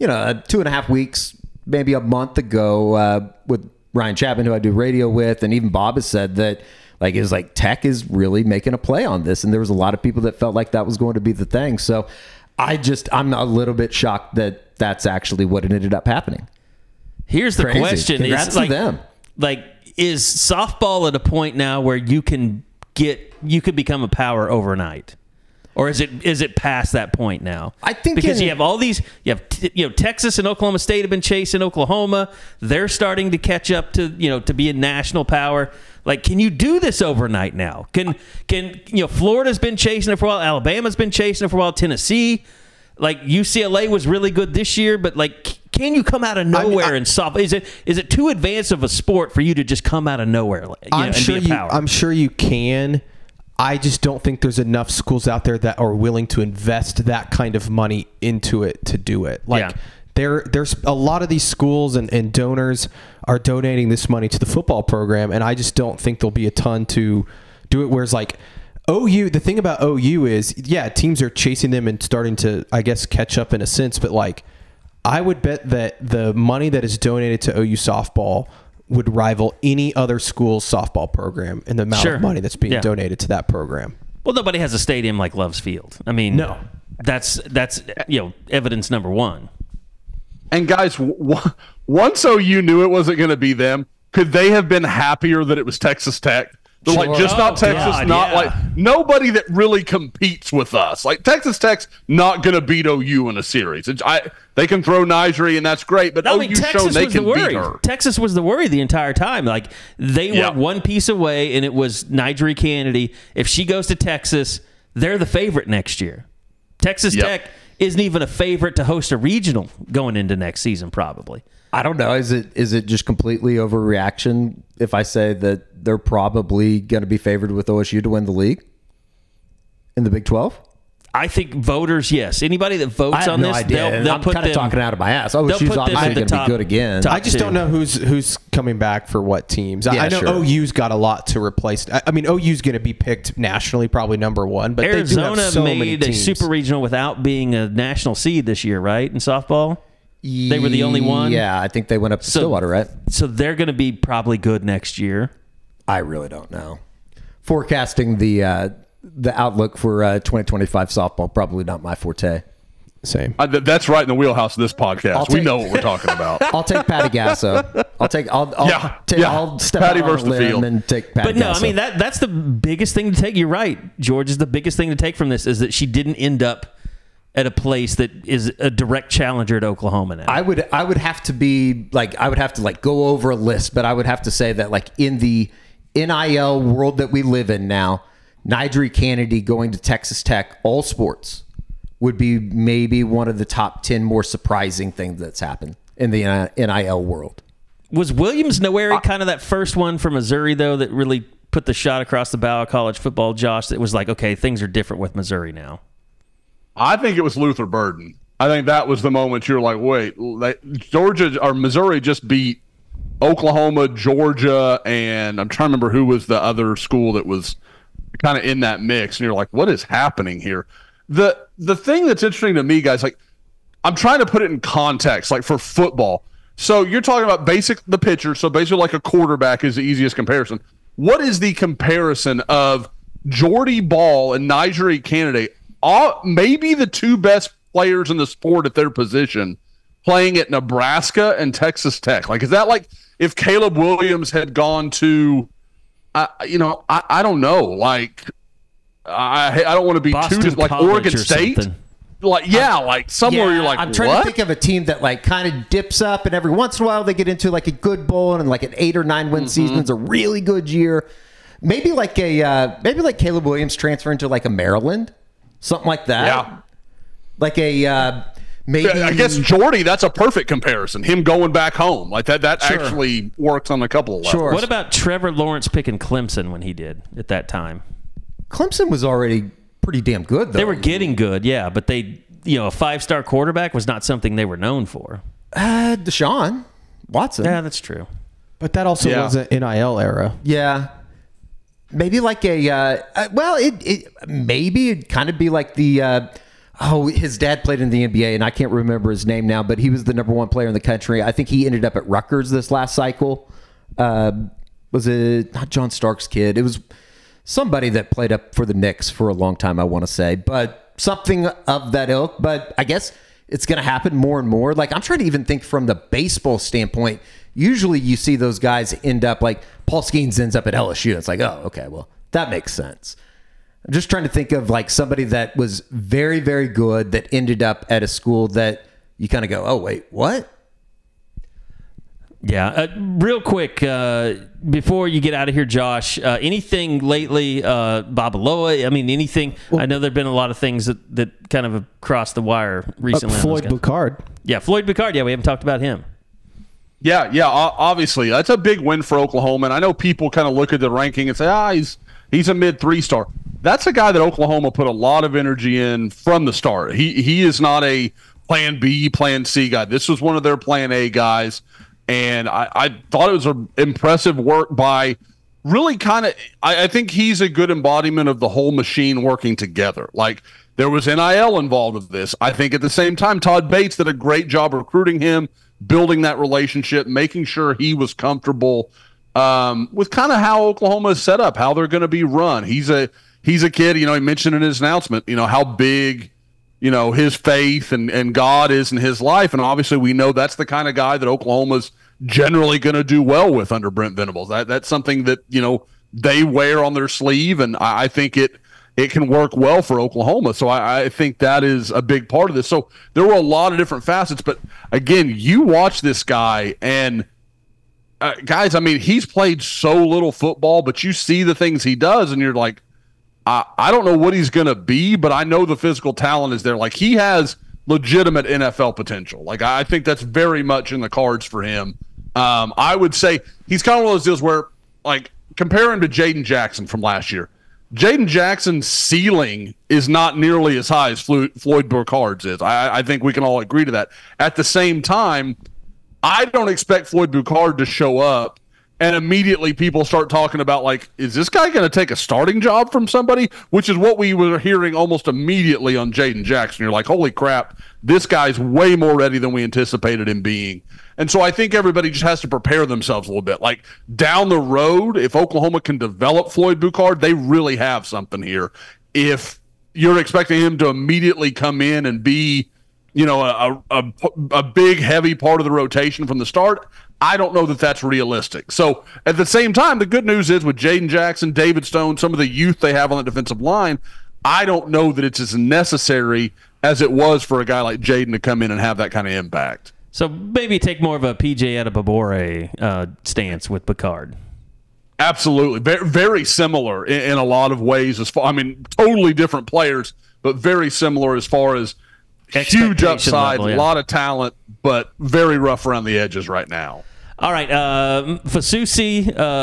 2.5 weeks, maybe a month ago with Ryan Chapman, who I do radio with, and even Bob has said that Tech is really making a play on this, and there was a lot of people that felt like that was going to be the thing. So I'm a little bit shocked that that's actually what ended up happening. Here's the question: Congrats to them. Like, is softball at a point now where you could become a power overnight, or is it past that point now? I think because you have all these, Texas and Oklahoma State have been chasing Oklahoma. They're starting to catch up to be a national power. Like, can you do this overnight now? Can Florida's been chasing it for a while. Alabama's been chasing it for a while. Tennessee, like UCLA was really good this year, but like, can you come out of nowhere and soft? Is it too advanced of a sport for you to just come out of nowhere? I'm sure you can. I just don't think there's enough schools out there that are willing to invest that kind of money into it to do it. Like, there's a lot of these schools and donors are donating this money to the football program, and I just don't think there'll be a ton to do it. Whereas like OU, the thing about OU is, teams are chasing them and starting to, I guess, catch up in a sense, but like, I would bet that the money that is donated to OU softball would rival any other school's softball program in the amount of money that's being donated to that program. Well, nobody has a stadium like Love's Field. I mean, no, that's evidence number one. And guys, once OU knew it wasn't going to be them, could they have been happier that it was Texas Tech? They're like, just not Texas, like nobody that really competes with us. Like, Texas Tech's not going to beat OU in a series. They can throw Nijaree, and that's great, but OU's shown they can beat her. Texas was the worry the entire time. Like, they went one piece away, and it was Nijaree Canady. If she goes to Texas, they're the favorite next year. Texas Tech isn't even a favorite to host a regional going into next season, probably. I don't know. Is it just completely overreaction if I say that they're probably going to be favored with OSU to win the league in the Big 12? I think voters, yes. Anybody that votes on this, they'll put kind of talking out of my ass. they'll OSU's put them obviously at the going to be top- good again. top I just two. don't know who's coming back for what teams. I know sure. OU's got a lot to replace. I mean, OU's going to be picked nationally, probably number one. But Arizona they do have so many made a teams. super regional without being a national seed this year, right? In softball, they were the only one. Yeah, I think they went up to Stillwater, right? So they're going to be probably good next year. I really don't know. Forecasting the outlook for 2025 softball, probably not my forte. Same. That's right in the wheelhouse of this podcast. We know what we're talking about. I'll take Patty Gasso. I'll step Patty out on a versus the limb field. and take Patty But no, Gasso. I mean that's the biggest thing to take. You're right, George. Is the biggest thing to take from this is that she didn't end up at a place that is a direct challenger at Oklahoma now. I would have to go over a list, but I would have to say that like in the NIL world that we live in now, Nijaree Canady going to Texas Tech, all sports, would be maybe one of the top 10 more surprising things that's happened in the NIL world. Was Williams Noweri kind of that first one from Missouri, though, that really put the shot across the bow of college football, Josh, that was like, okay, things are different with Missouri now? I think it was Luther Burden. I think that was the moment you're like, wait, Georgia or Missouri just beat Oklahoma, Georgia, and I'm trying to remember who was the other school that was kind of in that mix. And you're like, what is happening here? The thing that's interesting to me, guys, like I'm trying to put it in context, like for football. So you're talking about the pitcher. So basically like a quarterback is the easiest comparison. What is the comparison of Jordy Ball and Nijaree Canady? Maybe the two best players in the sport at their position playing at Nebraska and Texas Tech. Like, is that like if Caleb Williams had gone to, I don't know. Like, I don't want to be Boston too like College Oregon or State. something. Like somewhere you're like, I'm trying what? to think of a team that like kind of dips up, and every once in a while they get into like a good bowl and like an 8 or 9 win season is a really good year. Maybe like Caleb Williams transferring to like a Maryland, something like that. Yeah. Like maybe I guess Jordy, that's a perfect comparison. Him going back home. Like that actually works on a couple of levels. Sure. What about Trevor Lawrence picking Clemson when he did at that time? Clemson was already pretty damn good, though. They were getting good, yeah, but a 5-star quarterback was not something they were known for. Deshaun Watson. Yeah, that's true. But that also was an NIL era. Yeah. Maybe like maybe it'd kind of be like the his dad played in the NBA and I can't remember his name now, but he was the number 1 player in the country. I think he ended up at Rutgers this last cycle. Was it not John Stark's kid? It was somebody that played up for the Knicks for a long time, I want to say, but something of that ilk. But I guess it's going to happen more and more. Like I'm trying to even think from the baseball standpoint. Usually you see those guys end up like Paul Skeens ends up at LSU. It's like, oh, okay, well, that makes sense. I'm just trying to think of like somebody that was very, very good that ended up at a school that you kind of go, oh, wait, what? Yeah. Real quick, before you get out of here, Josh, anything lately, Babaloa? I mean, anything? Well, I know there have been a lot of things that kind of have crossed the wire recently. Floyd Bouchard. Yeah, Floyd Bouchard. Yeah, we haven't talked about him. Yeah, obviously. That's a big win for Oklahoma. And I know people kind of look at the ranking and say, he's a mid 3-star. That's a guy that Oklahoma put a lot of energy in from the start. He is not a plan B, plan C guy. This was one of their plan A guys. And I thought it was an impressive work by really kind of – I think he's a good embodiment of the whole machine working together. Like, there was NIL involved with this. I think at the same time, Todd Bates did a great job recruiting him, building that relationship, making sure he was comfortable with kind of how Oklahoma is set up, how they're going to be run. He's a kid, he mentioned in his announcement, how big – his faith and God is in his life. And obviously we know that's the kind of guy that Oklahoma's generally going to do well with under Brent Venables. That's something that, they wear on their sleeve. And I think it can work well for Oklahoma. So I think that is a big part of this. So there were a lot of different facets, but again, you watch this guy and guys, I mean, he's played so little football, but you see the things he does and you're like, I don't know what he's going to be, but I know the physical talent is there. Like, he has legitimate NFL potential. Like, I think that's very much in the cards for him. I would say he's kind of one of those deals where, like, compare him to Jaden Jackson from last year. Jaden Jackson's ceiling is not nearly as high as Floyd Bouchard's is. I think we can all agree to that. At the same time, I don't expect Floyd Bouchard to show up and immediately people start talking about, like, is this guy going to take a starting job from somebody? Which is what we were hearing almost immediately on Jaden Jackson. You're like, holy crap, this guy's way more ready than we anticipated him being. And so I think everybody just has to prepare themselves a little bit. Like, down the road, if Oklahoma can develop Floyd Bouchard, they really have something here. If you're expecting him to immediately come in and be, a big, heavy part of the rotation from the start, I don't know that that's realistic. So at the same time, the good news is with Jaden Jackson, David Stone, some of the youth they have on the defensive line, I don't know that it's as necessary as it was for a guy like Jaden to come in and have that kind of impact. So maybe take more of a PJ Adebawore stance with Bouchard. Absolutely. Very, very similar in a lot of ways. Totally different players, but very similar as far as huge upside, a lot of talent, but very rough around the edges right now. All right, Fasusi,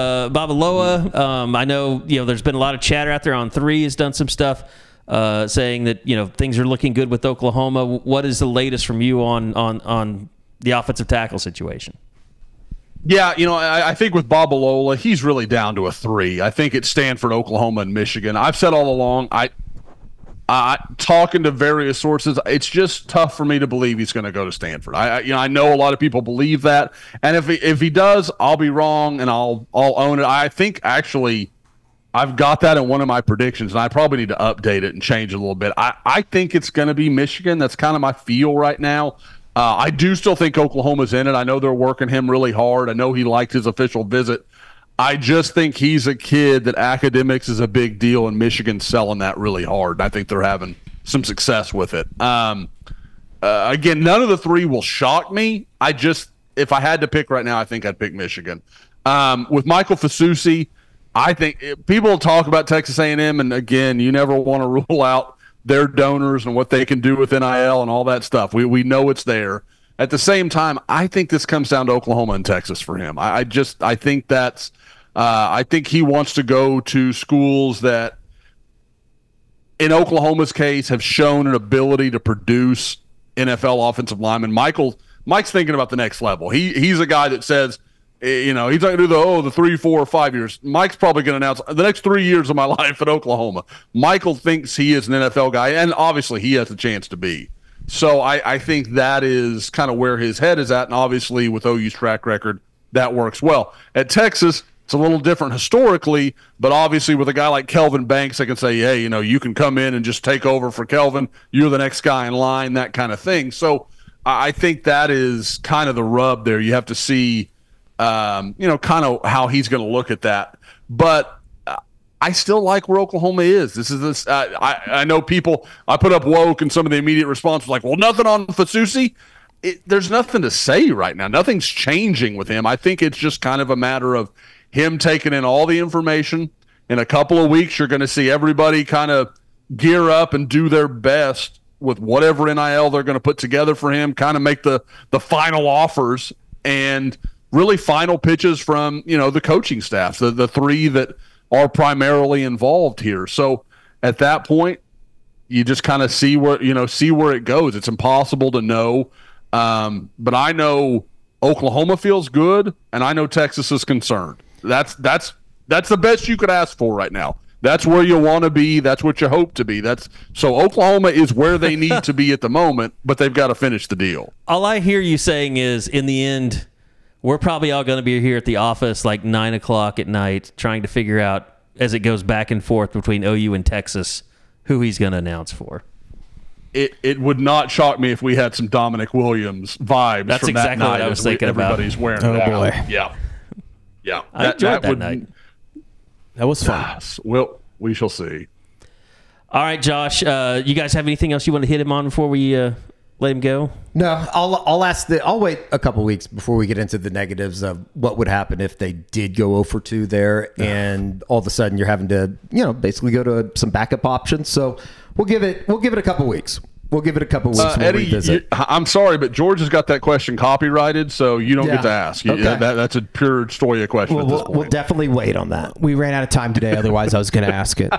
Babaloa. I know there's been a lot of chatter out there on 3 has done some stuff saying that things are looking good with Oklahoma. What is the latest from you on the offensive tackle situation? Yeah, I think with Babalola, he's really down to a 3. I think it's Stanford, Oklahoma, and Michigan. I've said all along, talking to various sources, it's just tough for me to believe he's going to go to Stanford. I know a lot of people believe that, and if he does, I'll be wrong and I'll own it. I think actually I've got that in one of my predictions, and I probably need to update it and change it a little bit. I think it's going to be Michigan. That's kind of my feel right now. I do still think Oklahoma's in it. I know they're working him really hard. I know he liked his official visit. I just think he's a kid that academics is a big deal, and Michigan's selling that really hard. I think they're having some success with it. Again, none of the 3 will shock me. If I had to pick right now, I think I'd pick Michigan. With Michael Fasusi, I think people talk about Texas A&M, and again, you never want to rule out their donors and what they can do with NIL and all that stuff. We know it's there. At the same time, I think this comes down to Oklahoma and Texas for him. I think that's I think he wants to go to schools that, in Oklahoma's case, have shown an ability to produce NFL offensive linemen. Mike's thinking about the next level. He's a guy that says, he's not going to do the 3, 4, 5 years. Mike's probably going to announce the next 3 years of my life at Oklahoma. Michael thinks he is an NFL guy, and obviously he has a chance to be. So I think that is kind of where his head is at, and obviously with OU's track record, that works well. At Texas, it's a little different historically, but obviously with a guy like Kelvin Banks, I can say, hey, you can come in and just take over for Kelvin. You're the next guy in line, that kind of thing. So I think that is kind of the rub there. You have to see, kind of how he's going to look at that. But I still like where Oklahoma is. I know people, I put up woke, and some of the immediate response was like, well, nothing on Fasusi. There's nothing to say right now. Nothing's changing with him. I think it's just kind of a matter of him taking in all the information. In a couple of weeks, you're going to see everybody kind of gear up and do their best with whatever NIL they're going to put together for him, kind of make the final offers and really final pitches from, the coaching staff, the 3 that are primarily involved here. So at that point, you just kind of see where it goes. It's impossible to know. But I know Oklahoma feels good, and I know Texas is concerned. That's the best you could ask for right now. That's where you want to be. That's what you hope to be. So Oklahoma is where they need to be at the moment, but they've got to finish the deal. All I hear you saying is, in the end, we're probably all going to be here at the office like 9 o'clock at night trying to figure out, as it goes back and forth between OU and Texas, who he's going to announce for. It would not shock me if we had some Dominic Williams vibes. That's from exactly that night what I was thinking about. Everybody's wearing it out. Yeah. I enjoyed that night. That was fun. Well, we shall see. All right, Josh. You guys have anything else you want to hit him on before we let him go? No, I'll wait a couple weeks before we get into the negatives of what would happen if they did go 0 for 2 there, and all of a sudden you're having to, basically go to some backup options. So we'll give it a couple weeks. We'll give it a couple weeks. We'll Eddie, I'm sorry, but George has got that question copyrighted, so you don't get to ask. Okay. That's a pure Stoya question at this point. We'll definitely wait on that. We ran out of time today. Otherwise, I was going to ask it.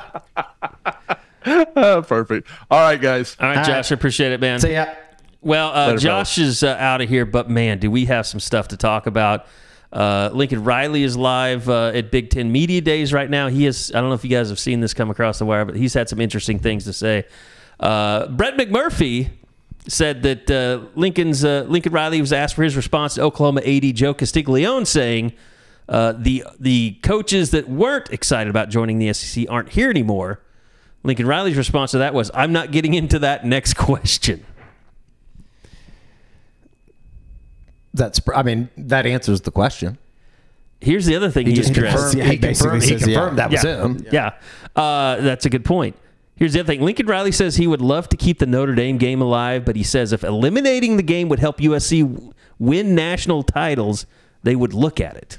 Perfect. All right, guys. All right, Josh, I appreciate it, man. See ya. Well, Later, Josh is out of here, but man, do we have some stuff to talk about. Lincoln Riley is live at Big Ten Media Days right now. He is, I don't know if you guys have seen this come across the wire, but he's had some interesting things to say. Brett McMurphy said that Lincoln Riley was asked for his response to Oklahoma AD Joe Castiglione, saying the coaches that weren't excited about joining the SEC aren't here anymore. Lincoln Riley's response to that was, I'm not getting into that next question. That answers the question. Here's the other thing he addressed. He confirmed that was him. Yeah. That's a good point. Here's the other thing. Lincoln Riley says he would love to keep the Notre Dame game alive, but he says if eliminating the game would help USC win national titles, they would look at it.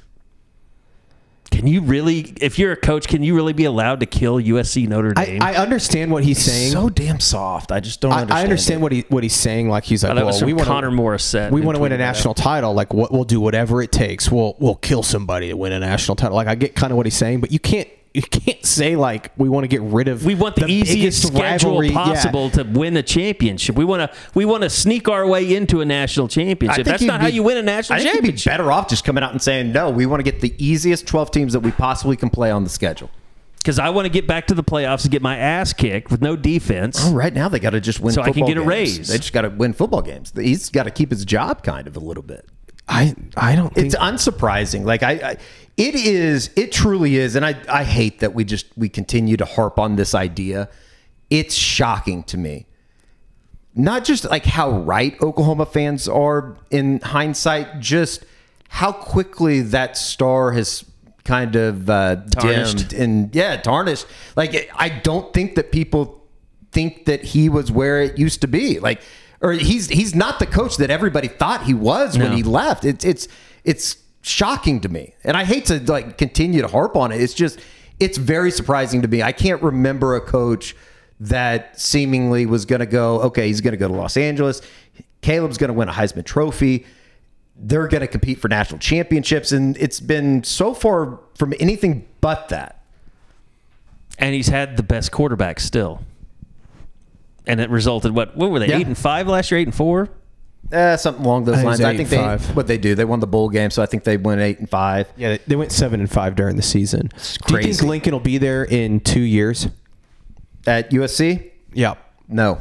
Can you really, if you're a coach, can you really be allowed to kill USC Notre Dame? I understand what he's saying. So damn soft. I just don't understand. I understand what he's saying. Like he's like, well, we want Connor Morissette. We want to win a national title. Like we'll do whatever it takes. We'll kill somebody to win a national title. Like I get kind of what he's saying, but you can't say like we want to get rid of. We want the easiest schedule possible to win a championship. We want to sneak our way into a national championship. That's not how you win a national championship. You'd be better off just coming out and saying, no, we want to get the easiest 12 teams that we possibly can play on the schedule. Because I want to get back to the playoffs and get my ass kicked with no defense. Oh, right now they got to just win. So football I can get games. a raise. They just got to win football games. He's got to keep his job kind of a little bit. I don't think it's unsurprising. Like it truly is. And I hate that we continue to harp on this idea. It's shocking to me. Not just like how right Oklahoma fans are in hindsight, just how quickly that star has kind of dimmed and tarnished. Like I don't think that people think that he was where it used to be. Like, or he's not the coach that everybody thought he was when he left. It's shocking to me, and I hate to like continue to harp on it. It's very surprising to me. I can't remember a coach that seemingly was going to go, okay, he's going to go to Los Angeles. Caleb's going to win a Heisman Trophy. They're going to compete for national championships, and it's been so far from anything but that. And he's had the best quarterback still. And it resulted, what were they, 8-5 last year, 8-4? Something along those lines. I think they won the bowl game, so I think they went 8-5. Yeah, they went 7-5 during the season. It's crazy. Do you think Lincoln will be there in 2 years? At USC? Yeah. No.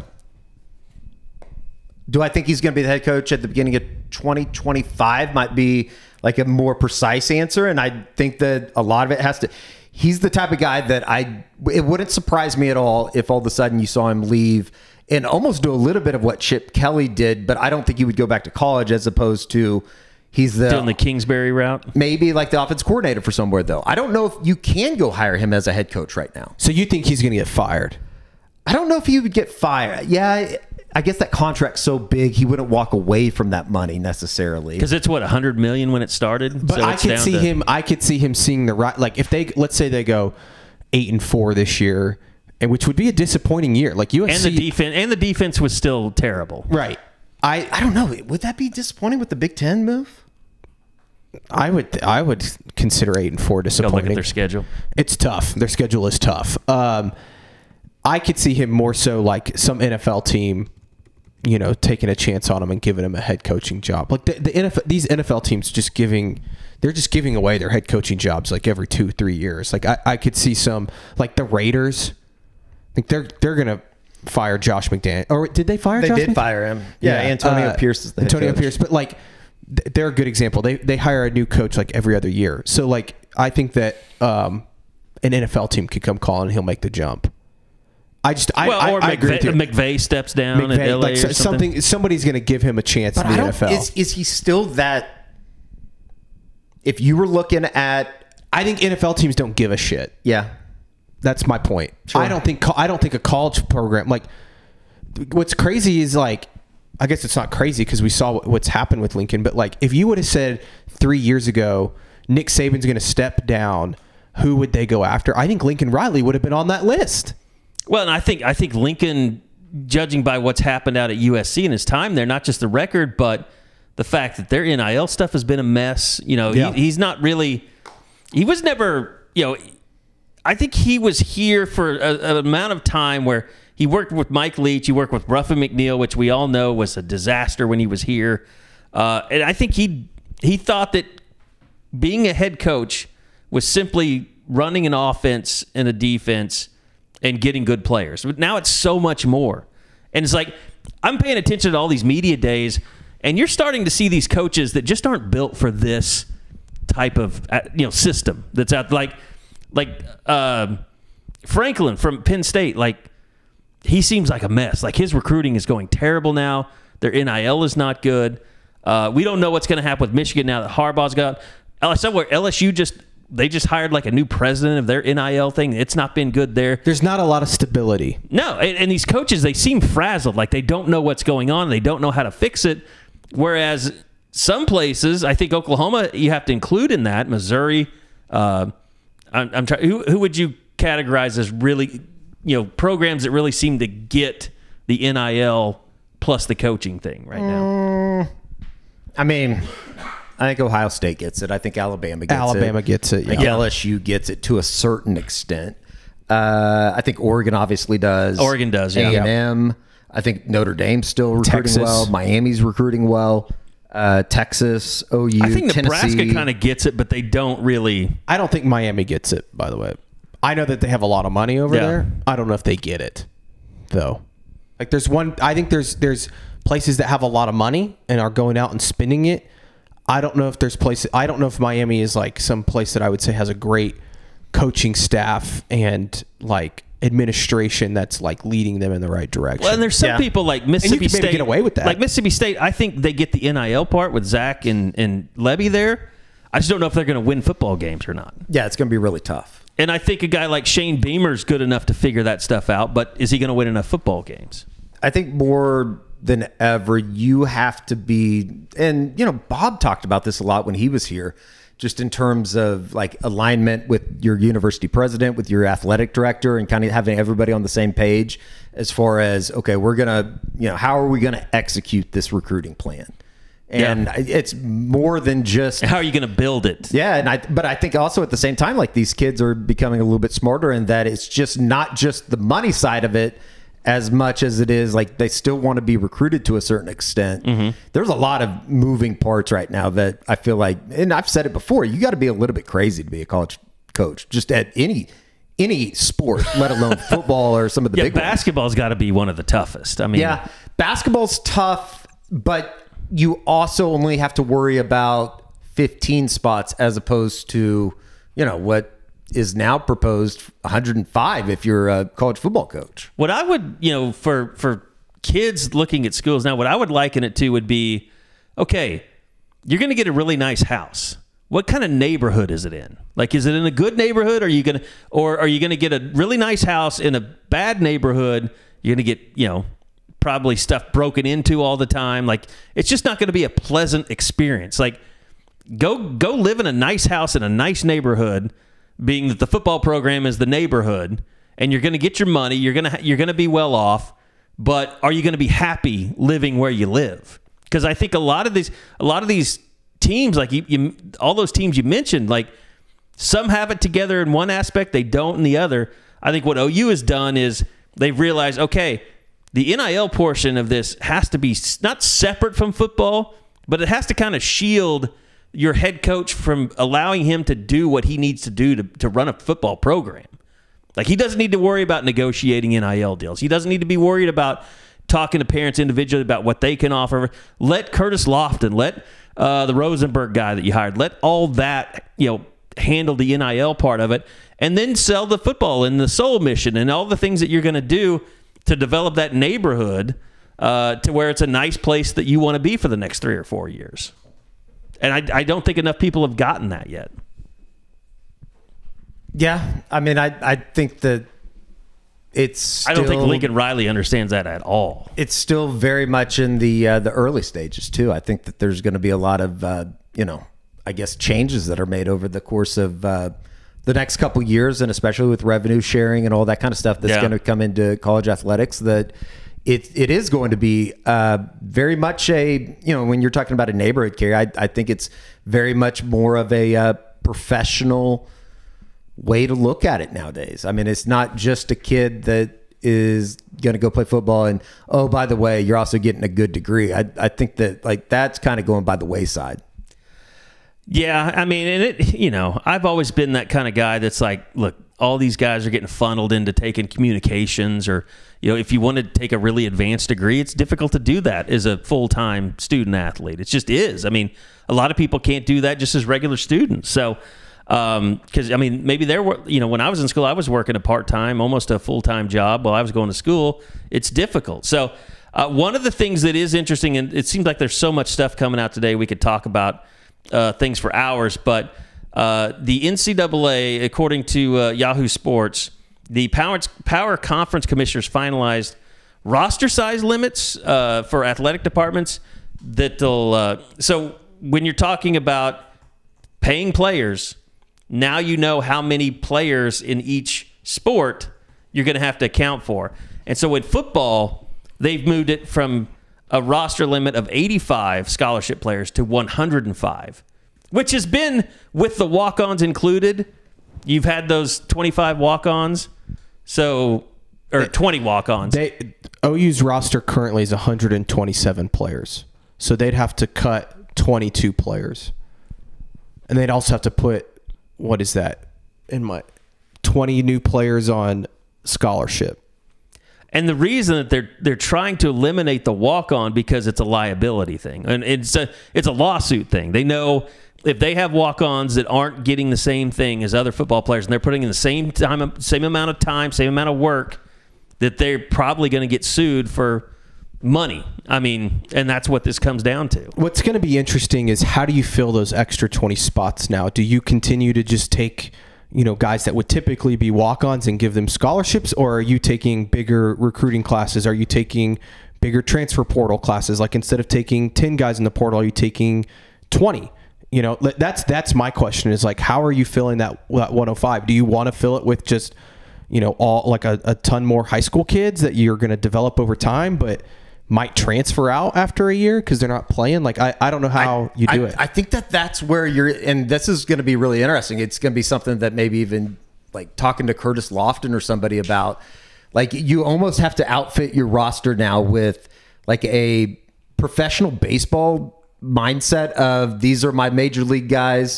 Do I think he's going to be the head coach at the beginning of 2025? Might be like a more precise answer, and I think that a lot of it has to... He's the type of guy that it wouldn't surprise me at all if all of a sudden you saw him leave and almost do a little bit of what Chip Kelly did, but I don't think he would go back to college as opposed to he's doing the Kingsbury route. Maybe like the offense coordinator for somewhere, though. I don't know if you can go hire him as a head coach right now. So you think he's going to get fired? I don't know if he would get fired. Yeah, I guess that contract's so big he wouldn't walk away from that money necessarily. Because it's what, $100 million when it started. But so I could see him seeing the right. Like if let's say they go 8-4 this year, and which would be a disappointing year. Like USC and the defense was still terrible. Right. I don't know. Would that be disappointing with the Big Ten move? I would consider 8-4 disappointing. Go look at their schedule. It's tough. Their schedule is tough. I could see him more so like some NFL team, taking a chance on him and giving him a head coaching job. Like the NFL, these NFL teams they're just giving away their head coaching jobs like every 2-3 years. Like I could see some like the Raiders. I think they're gonna fire Josh McDaniels. Or did they fire? They did fire him. Yeah, Antonio Pierce is the head coach. Pierce, but like they're a good example. They hire a new coach like every other year. So like I think that an NFL team could come calling and he'll make the jump. I agree with you. McVay steps down at LA like or something. Somebody's going to give him a chance in the NFL. Is he still that? If you were looking at, I think NFL teams don't give a shit. Yeah, that's my point. Sure. I don't think a college program like. What's crazy is like, I guess it's not crazy because we saw what's happened with Lincoln. But like, if you would have said 3 years ago, Nick Saban's going to step down, who would they go after? I think Lincoln Riley would have been on that list. Well, and I think Lincoln judging by what's happened out at USC in his time there, not just the record, but the fact that their NIL stuff has been a mess. He's not really. He was never. I think he was here for an amount of time where he worked with Mike Leach. He worked with Ruffin McNeil, which we all know was a disaster when he was here. And I think he thought that being a head coach was simply running an offense and a defense and getting good players. But now it's so much more. And it's like, I'm paying attention to all these media days, and you're starting to see these coaches that just aren't built for this type of system that's out. Like Franklin from Penn State, he seems like a mess. Like, his recruiting is going terrible now. Their NIL is not good. We don't know what's going to happen with Michigan now that Harbaugh's got. Somewhere LSU just hired a new president of their NIL thing. It's not been good there. There's not a lot of stability. No, and these coaches, they seem frazzled. Like, they don't know what's going on. They don't know how to fix it. Whereas some places, I think Oklahoma, you have to include in that. Missouri, I'm trying. Who would you categorize as really, programs that really seem to get the NIL plus the coaching thing right now? I mean, I think Ohio State gets it. I think Alabama gets it. Alabama gets it. I think LSU gets it to a certain extent. I think Oregon obviously does. Oregon does, yeah. A&M. I think Notre Dame's still recruiting well. Miami's recruiting well. Texas, OU, I think Nebraska Tennessee kind of gets it, but they don't really. I don't think Miami gets it, by the way. I know that they have a lot of money over there. I don't know if they get it, though. I think there's places that have a lot of money and are going out and spending it. I don't know if there's places. I don't know if Miami is some place that I would say has a great coaching staff and administration that's leading them in the right direction. Well, and there's some people like Mississippi State get away with that. Like Mississippi State, I think they get the NIL part with Zach and Levy there. I just don't know if they're going to win football games or not. Yeah, it's going to be really tough. And I think a guy like Shane Beamer's good enough to figure that stuff out, but is he going to win enough football games? I think more than ever, you have to be, and Bob talked about this a lot when he was here, just in terms of alignment with your university president, with your athletic director, and kind of having everybody on the same page as far as, okay, we're going to, how are we going to execute this recruiting plan? And it's more than just how are you going to build it? Yeah, but I think also at the same time, these kids are becoming a little bit smarter in that it's just not just the money side of it as much as it is they still want to be recruited to a certain extent. Mm-hmm. There's a lot of moving parts right now that I feel and I've said it before, you got to be a little bit crazy to be a college coach, just at any sport, let alone football or some of the big ones. Basketball's got to be one of the toughest. I mean, basketball's tough, but you also only have to worry about 15 spots as opposed to, what is now proposed 105 if you're a college football coach. What I would, for kids looking at schools now, what I would liken it to would be, okay, you're going to get a really nice house. What kind of neighborhood is it in? Is it in a good neighborhood? Or are you going to get a really nice house in a bad neighborhood? You're going to get, probably stuff broken into all the time. It's just not going to be a pleasant experience. Go live in a nice house in a nice neighborhood, being that the football program is the neighborhood, and you're going to get your money, you're going to be well off, but are you going to be happy living where you live? Because I think a lot of these teams, all those teams you mentioned, some have it together in one aspect, they don't in the other. I think what OU has done is they've realized, okay, the NIL portion of this has to be not separate from football, but it has to kind of shield your head coach from allowing him to do what he needs to do to run a football program. He doesn't need to worry about negotiating NIL deals. He doesn't need to be worried about talking to parents individually about what they can offer. Let Curtis Lofton, let the Rosenberg guy that you hired, let all that, handle the NIL part of it, and then sell the football and the soul mission and all the things that you're going to do to develop that neighborhood to where it's a nice place that you want to be for the next 3 or 4 years. And I don't think enough people have gotten that yet. Yeah, I mean, I think that I don't think Lincoln Riley understands that at all. It's still very much in the early stages too. I think that there's going to be a lot of I guess changes that are made over the course of the next couple years, and especially with revenue sharing and all that kind of stuff that's going to come into college athletics. That it is going to be very much when you're talking about a neighborhood carry, I think it's very much more of a professional way to look at it nowadays. I mean, it's not just a kid that is going to go play football and, oh, by the way, you're also getting a good degree. I think that like that's kind of going by the wayside. Yeah, I mean, and I've always been that kind of guy that's like, look, all these guys are getting funneled into taking communications, or if you want to take a really advanced degree, it's difficult to do that as a full-time student athlete. It just is. I mean, a lot of people can't do that just as regular students. So, because I mean, maybe there were, when I was in school, I was working a part-time, almost a full-time job while I was going to school. It's difficult. So, one of the things that is interesting, and it seems like there's so much stuff coming out today, we could talk about things for hours, but the NCAA, according to Yahoo Sports, the Power Conference commissioners finalized roster size limits for athletic departments that'll. So when you're talking about paying players, now you know how many players in each sport you're going to have to account for. And so in football, they've moved it from a roster limit of 85 scholarship players to 105, which has been with the walk-ons included. You've had those 25 walk-ons, or 20 walk-ons. OU's roster currently is 127 players, so they'd have to cut 22 players, and they'd also have to put 20 new players on scholarship. And the reason that they're trying to eliminate the walk-on because it's a liability thing, and it's a lawsuit thing. They know if they have walk-ons that aren't getting the same thing as other football players, and they're putting in the same amount of time, same amount of work, that they're probably going to get sued for money. I mean, and that's what this comes down to. What's going to be interesting is how do you fill those extra 20 spots now? Do you continue to just take guys that would typically be walk-ons and give them scholarships, or are you taking bigger recruiting classes? Are you taking bigger transfer portal classes? Like instead of taking 10 guys in the portal, are you taking 20? That's my question is like, how are you filling that 105? Do you want to fill it with just, all like a ton more high school kids that you're going to develop over time, but might transfer out after a year because they're not playing? Like, I don't know how you do it. I think that's where and this is going to be really interesting. It's going to be something that maybe even like talking to Curtis Lofton or somebody about, like, you almost have to outfit your roster now with like a professional baseball mindset of these are my major league guys.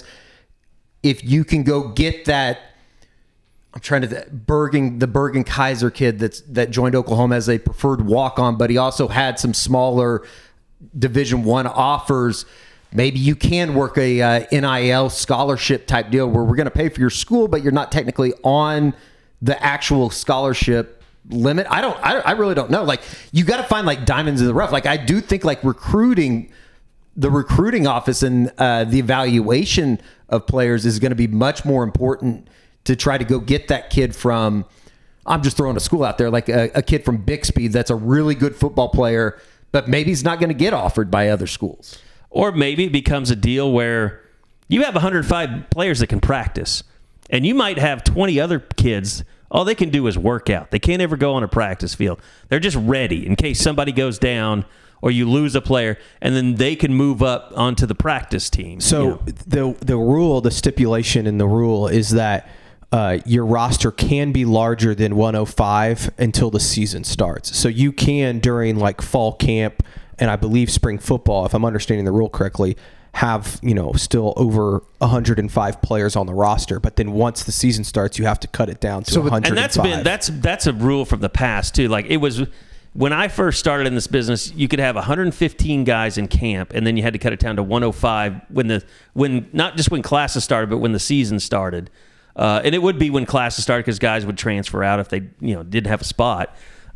If you can go get that, I'm trying to the Bergen Kaiser kid that joined Oklahoma as a preferred walk-on, but he also had some smaller Division I offers. Maybe you can work a NIL scholarship type deal where we're going to pay for your school, but you're not technically on the actual scholarship limit. I really don't know. Like, you got to find like diamonds in the rough. Like, I do think like the recruiting office and the evaluation of players is going to be much more important to try to go get that kid from, I'm just throwing a school out there, like a kid from Bixby that's a really good football player, but maybe he's not going to get offered by other schools. Or maybe it becomes a deal where you have 105 players that can practice, and you might have 20 other kids, all they can do is work out. They can't ever go on a practice field. They're just ready in case somebody goes down or you lose a player, and then they can move up onto the practice team. So the stipulation in the rule is that your roster can be larger than 105 until the season starts. So you can, during like fall camp and I believe spring football, if I'm understanding the rule correctly, have still over 105 players on the roster. But then once the season starts, you have to cut it down to 105. And that's a rule from the past too. Like, it was when I first started in this business, you could have 115 guys in camp, and then you had to cut it down to 105 when not just when classes started, but when the season started. And it would be when classes started because guys would transfer out if they didn't have a spot.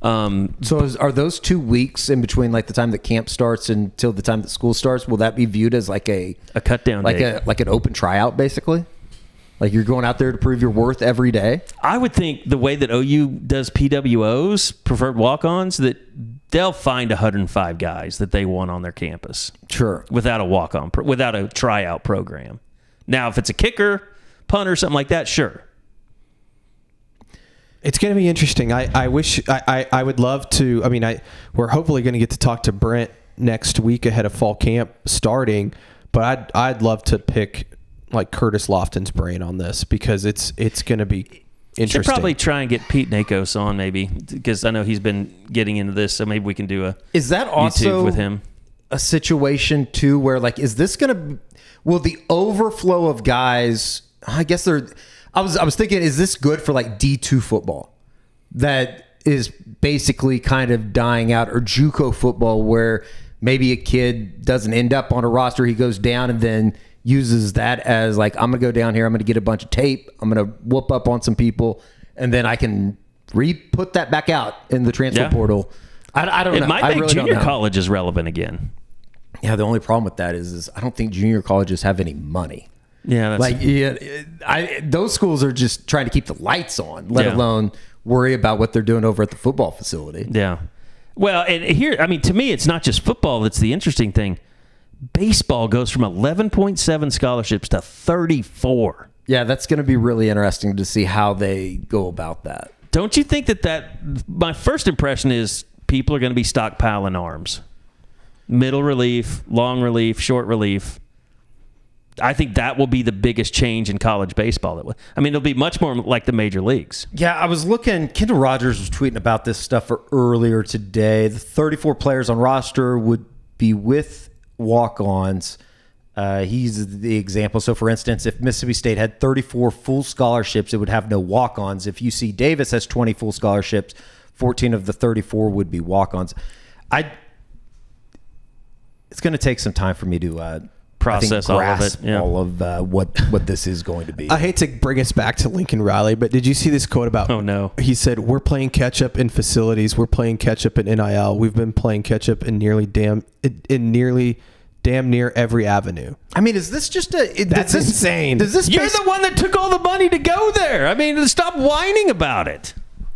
Are those 2 weeks in between like the time that camp starts until the time that school starts, will that be viewed as like a cut down date? Like an open tryout, basically? Like you're going out there to prove your worth every day? I would think the way that OU does PWOs, preferred walk-ons, that they'll find 105 guys that they want on their campus. Sure. Without a walk-on, without a tryout program. Now, if it's a kicker, punter, something like that, sure. It's going to be interesting. I wish I would love to. I mean, we're hopefully going to get to talk to Brent next week ahead of fall camp starting, but I'd love to pick like Curtis Lofton's brain on this because it's going to be interesting. Should probably try and get Pete Nakos on maybe because I know he's been getting into this, so maybe we can do a Is that also YouTube with him. A situation too where like is this will the overflow of guys? I guess I was thinking, is this good for like D2 football that is basically kind of dying out, or JUCO football where maybe a kid doesn't end up on a roster, he goes down and then uses that as like, I'm going to go down here, I'm going to get a bunch of tape, I'm going to whoop up on some people, and then I can put that back out in the transfer portal. I don't know. It might make junior college is relevant again. Yeah, the only problem with that is I don't think junior colleges have any money. Yeah, that's those schools are just trying to keep the lights on, let alone worry about what they're doing over at the football facility. Yeah. Well, and here, I mean, to me, it's not just football that's the interesting thing. Baseball goes from 11.7 scholarships to 34. Yeah, that's going to be really interesting to see how they go about that. Don't you think that my first impression is people are going to be stockpiling arms? Middle relief, long relief, short relief. I think that will be the biggest change in college baseball. I mean, it'll be much more like the major leagues. Yeah, I was looking. Kendall Rogers was tweeting about this stuff earlier today. The 34 players on roster would be with walk-ons. He's the example. So, for instance, if Mississippi State had 34 full scholarships, it would have no walk-ons. If UC Davis has 20 full scholarships, 14 of the 34 would be walk-ons. It's going to take some time for me to process all of it. Yeah. All of what this is going to be. I hate to bring us back to Lincoln Riley, but did you see this quote about? Oh no! He said, "We're playing catch up in facilities. We're playing catch up in NIL. We've been playing catch up in nearly damn near every avenue." I mean, is this just that's insane? You're the one that took all the money to go there. I mean, stop whining about it.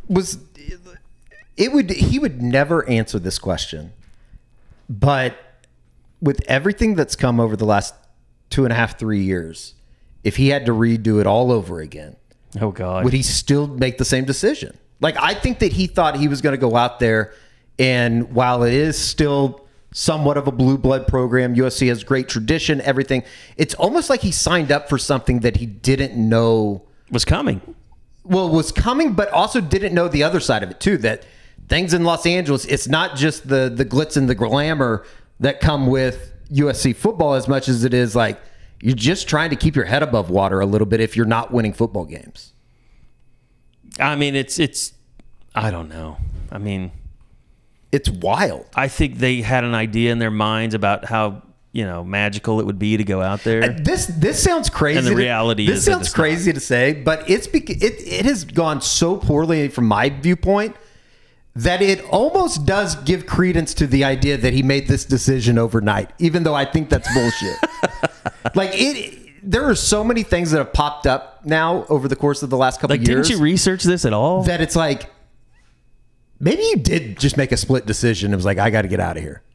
He would never answer this question, but with everything that's come over the last 2.5, 3 years, if he had to redo it all over again, oh God, would he still make the same decision? Like, I think that he thought he was going to go out there, and while it is still somewhat of a blue blood program, USC has great tradition, everything, it's almost like he signed up for something that he didn't know was coming. Well, was coming, but also didn't know the other side of it too, that things in Los Angeles, it's not just the glitz and the glamour that come with USC football as much as it is like you're just trying to keep your head above water a little bit if you're not winning football games. I mean, it's I don't know. I mean, it's wild. I think they had an idea in their minds about how, magical it would be to go out there. This sounds crazy. And the reality this sounds crazy to say, but it has gone so poorly from my viewpoint that it almost does give credence to the idea that he made this decision overnight, even though I think that's bullshit. There are so many things that have popped up now over the course of the last couple of years. Didn't you research this at all? That it's like, maybe you did just make a split decision. It was like, I got to get out of here.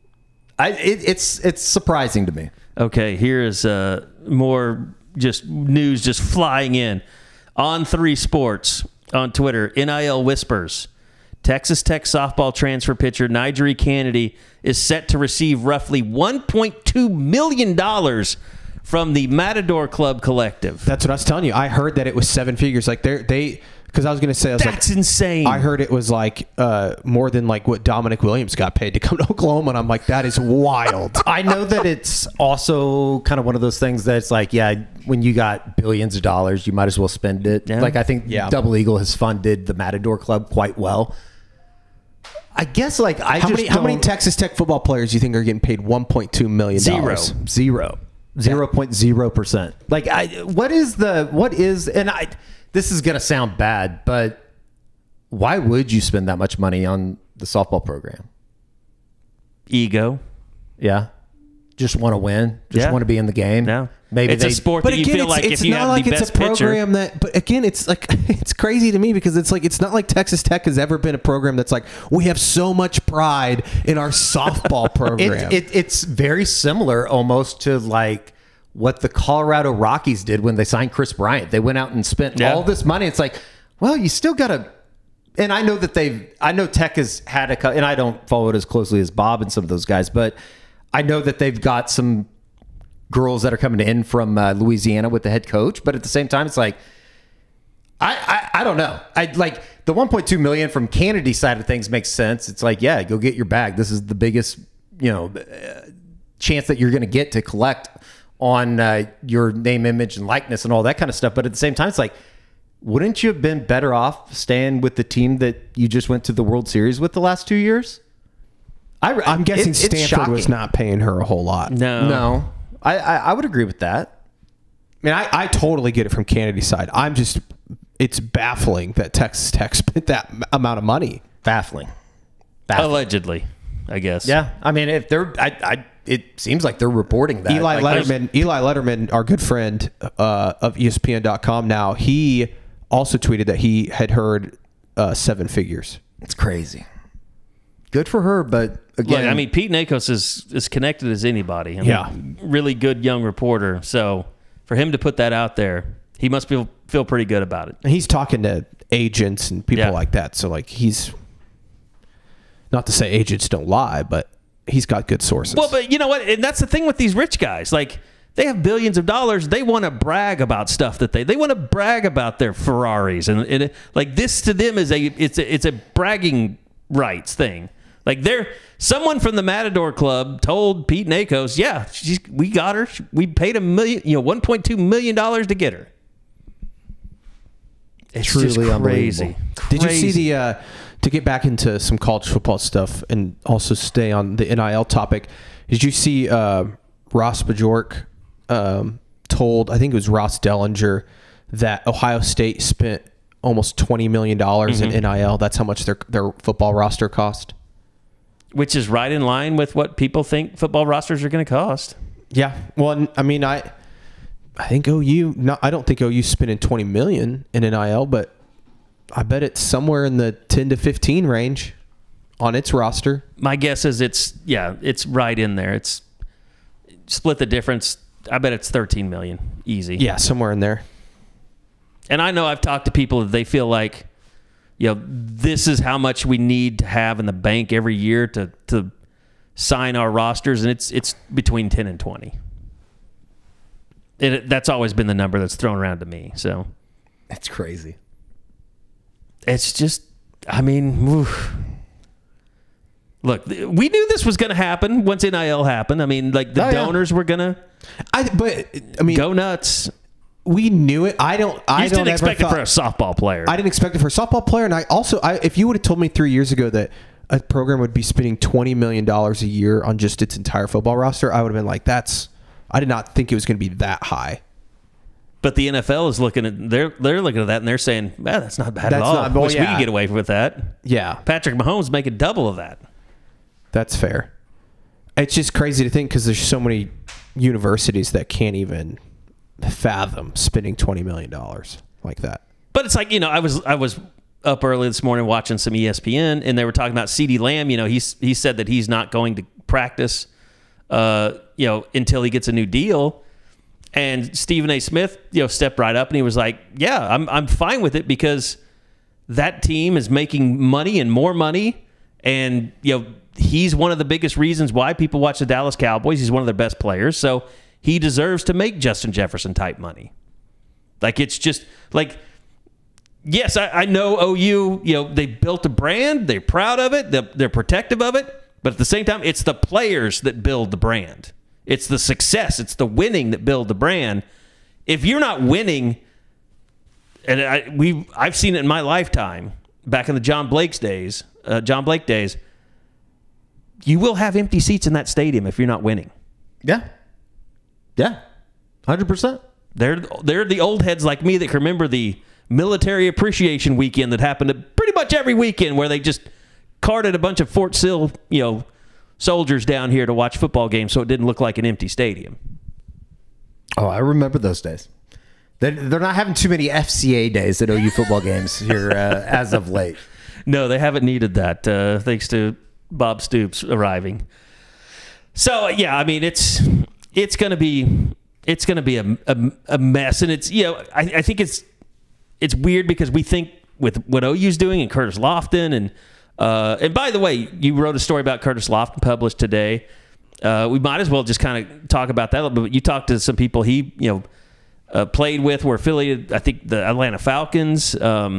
It's surprising to me. Okay, here is more just news just flying in. On 3 Sports on Twitter, NIL Whispers. Texas Tech softball transfer pitcher Nijaree Canady is set to receive roughly $1.2 million from the Matador Club Collective. That's what I was telling you. I heard that it was 7 figures. Like because I was going to say, that's insane. I heard it was like more than like what Dominic Williams got paid to come to Oklahoma, and I'm like, that is wild. I know that it's also kind of one of those things that's like, yeah, when you got billions of dollars, you might as well spend it. Yeah. Like I think Double Eagle has funded the Matador Club quite well. I guess like how many Texas Tech football players do you think are getting paid $1.2 million? Zero. 0.0%. Like this is going to sound bad, but why would you spend that much money on the softball program? Ego. Yeah. Just want to win. Just want to be in the game. No. Maybe it's a sport that you feel like if you have the best pitcher. But again, it's like it's crazy to me because it's like it's not like Texas Tech has ever been a program that's like we have so much pride in our softball program. It's very similar almost to like what the Colorado Rockies did when they signed Chris Bryant. They went out and spent all this money. It's like, Well, you still got to, and I know Tech has had and I don't follow it as closely as Bob and some of those guys, but I know that they've got some girls that are coming in from Louisiana with the head coach. But at the same time, it's like, I don't know. I like the $1.2 million from Canady's side of things makes sense. It's like, yeah, go get your bag. This is the biggest, chance that you're going to get to collect on your name, image, and likeness and all that kind of stuff. But at the same time, it's like, wouldn't you have been better off staying with the team that you just went to the World Series with the last 2 years? I'm guessing Stanford was not paying her a whole lot. No. I would agree with that. I mean, I totally get it from Canady's side. It's baffling that Texas Tech spent that amount of money. Baffling. Allegedly, I guess. Yeah. I mean, if they're, it seems like they're reporting that. Eli Letterman, our good friend of ESPN.com now, he also tweeted that he had heard 7 figures. It's crazy. Good for her, but again, look, I mean, Pete Nakos is as connected as anybody. Really good young reporter. So for him to put that out there, he must feel pretty good about it. And he's talking to agents and people like that. So like he's not to say agents don't lie, but he's got good sources. Well, but you know what? And that's the thing with these rich guys. Like they have billions of dollars. They want to brag about stuff that they want to brag about their Ferraris and like this to them is it's a bragging rights thing. Like someone from the Matador Club told Pete Nakos, yeah, we got her. We paid $1.2 million to get her. It's truly just crazy. Did you see to get back into some college football stuff and also stay on the NIL topic? Did you see Ross Bajork told, I think it was Ross Dellinger, that Ohio State spent almost $20 million in NIL. That's how much their football roster cost. Which is right in line with what people think football rosters are going to cost. Yeah. Well, I mean, I think I don't think OU's spending $20 million in NIL, but I bet it's somewhere in the 10 to 15 range on its roster. My guess is it's right in there. It's split the difference. I bet it's $13 million. Easy. Yeah, somewhere in there. And I know I've talked to people that they feel like, this is how much we need to have in the bank every year to sign our rosters, and it's between 10 and 20. That's always been the number that's thrown around to me. So that's crazy. It's just, I mean, oof. Look, we knew this was going to happen once NIL happened. I mean, like the donors were going to go nuts. We knew it. I didn't expect it for a softball player. I didn't expect it for a softball player. And if you would have told me 3 years ago that a program would be spending $20 million a year on just its entire football roster, I would have been like, I did not think it was going to be that high. But the NFL is looking at they're looking at that and they're saying, man, that's not bad at all. We could get away with that. Yeah. Patrick Mahomes making double of that. That's fair. It's just crazy to think because there's so many universities that can't even fathom spending $20 million like that. But it's like, I was up early this morning watching some ESPN and they were talking about CeeDee Lamb. He said that he's not going to practice until he gets a new deal. And Stephen A. Smith stepped right up and he was like, yeah, I'm fine with it because that team is making money and more money, and he's one of the biggest reasons why people watch the Dallas Cowboys. He's one of their best players, so he deserves to make Justin Jefferson type money. Like, it's just like, yes, I know OU, they built a brand. They're proud of it. They're protective of it. But at the same time, it's the players that build the brand. It's the success. It's the winning that build the brand. If you're not winning, and I've seen it in my lifetime, back in the John Blake days, you will have empty seats in that stadium if you're not winning. Yeah. Yeah. 100%. They're the old heads like me that can remember the military appreciation weekend that happened at pretty much every weekend where they just carted a bunch of Fort Sill, soldiers down here to watch football games so it didn't look like an empty stadium. Oh, I remember those days. They're not having too many FCA days at OU football games here as of late. No, they haven't needed that thanks to Bob Stoops arriving. So, yeah, I mean, it's going to be a mess, and it's I think it's weird because we think with what OU's doing and Curtis Lofton and by the way, you wrote a story about Curtis Lofton published today. We might as well just kind of talk about that a little bit. You talked to some people he played with, were affiliated, I think, the Atlanta Falcons.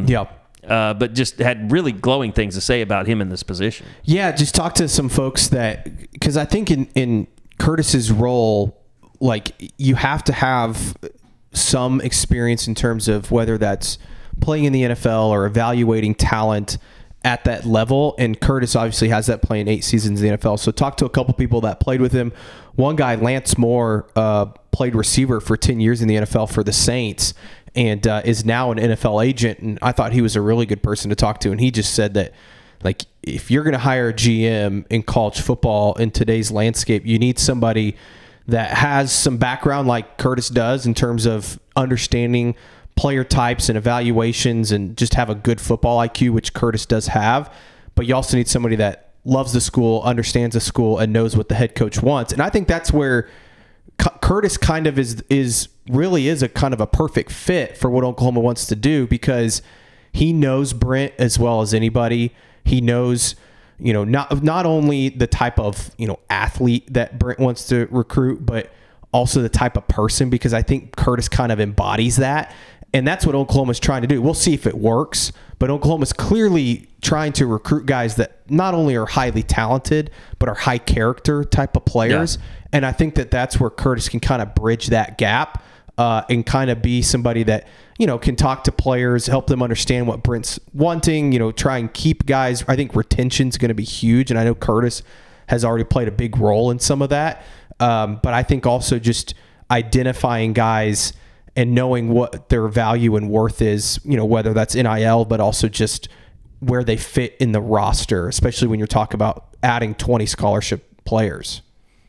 But just had really glowing things to say about him in this position. Yeah, just talk to some folks that, because I think in Curtis's role, like, you have to have some experience in terms of whether that's playing in the NFL or evaluating talent at that level. And Curtis obviously has that, playing 8 seasons in the NFL. So talk to a couple people that played with him. One guy, Lance Moore, played receiver for 10 years in the NFL for the Saints and is now an NFL agent. And I thought he was a really good person to talk to. And he just said that, like, if you're going to hire a GM in college football in today's landscape, you need somebody that has some background like Curtis does in terms of understanding player types and evaluations and just have a good football IQ, which Curtis does have. But you also need somebody that loves the school, understands the school, and knows what the head coach wants. And I think that's where Curtis kind of really is a kind of a perfect fit for what Oklahoma wants to do, because he knows Brent as well as anybody. He knows, not only the type of, athlete that Brent wants to recruit, but also the type of person, because I think Curtis kind of embodies that. And that's what Oklahoma's trying to do. We'll see if it works, but Oklahoma's clearly trying to recruit guys that not only are highly talented, but are high character type of players. Yeah. And I think that that's where Curtis can kind of bridge that gap and kind of be somebody that, can talk to players, help them understand what Brent's wanting, try and keep guys. I think retention's going to be huge. And I know Curtis has already played a big role in some of that. But I think also just identifying guys and knowing what their value and worth is, whether that's NIL, but also just where they fit in the roster, especially when you're talking about adding 20 scholarship players.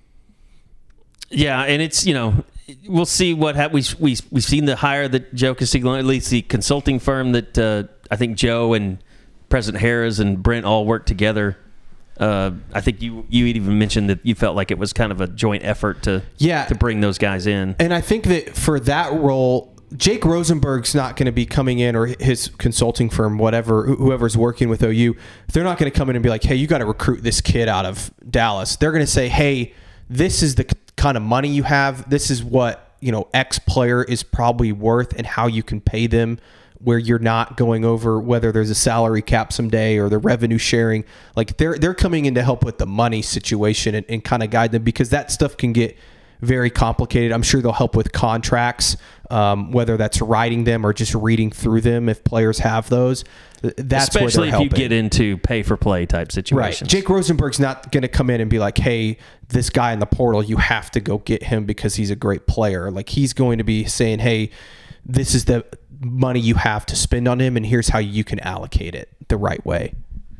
Yeah, and it's, we'll see what happens. We've seen the hire that Joe Castiglione, at least the consulting firm that I think Joe and President Harris and Brent all work together. I think you even mentioned that you felt like it was kind of a joint effort to bring those guys in. And I think that for that role, Jake Rosenberg's not going to be coming in, or his consulting firm, whoever's working with OU, they're not going to come in and be like, hey, you got to recruit this kid out of Dallas. They're going to say, hey, this is the kind of money you have. This is what, X player is probably worth and how you can pay them, where you're not going over whether there's a salary cap someday or the revenue sharing. Like, they're coming in to help with the money situation and kind of guide them, because that stuff can get very complicated. I'm sure they'll help with contracts, whether that's writing them or just reading through them if players have those. That's especially if you get into pay-for-play type situations. Right. Jake Rosenberg's not going to come in and be like, hey, this guy in the portal, you have to go get him because he's a great player. Like, he's going to be saying, hey, this is the money you have to spend on him, and here's how you can allocate it the right way.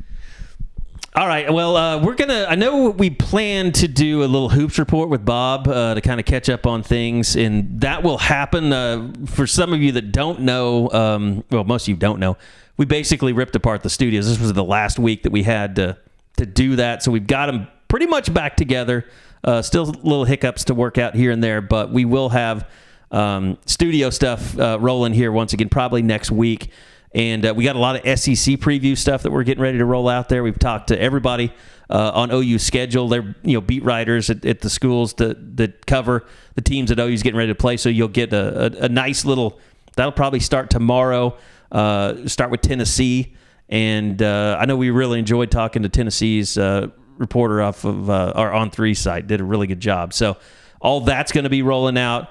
All right. Well, I know we plan to do a little hoops report with Bob to kind of catch up on things, and that will happen. For some of you that don't know, most of you don't know, we basically ripped apart the studios. This was the last week that we had to do that, so we've got them pretty much back together. Still little hiccups to work out here and there, but we will have studio stuff rolling here once again, probably next week. And we got a lot of SEC preview stuff that we're getting ready to roll out there. We've talked to everybody on OU's schedule. They're beat writers at the schools that cover the teams that OU's getting ready to play. So you'll get a nice little, that'll probably start tomorrow, start with Tennessee. And I know we really enjoyed talking to Tennessee's reporter off of our On3 site. Did a really good job. So all that's going to be rolling out.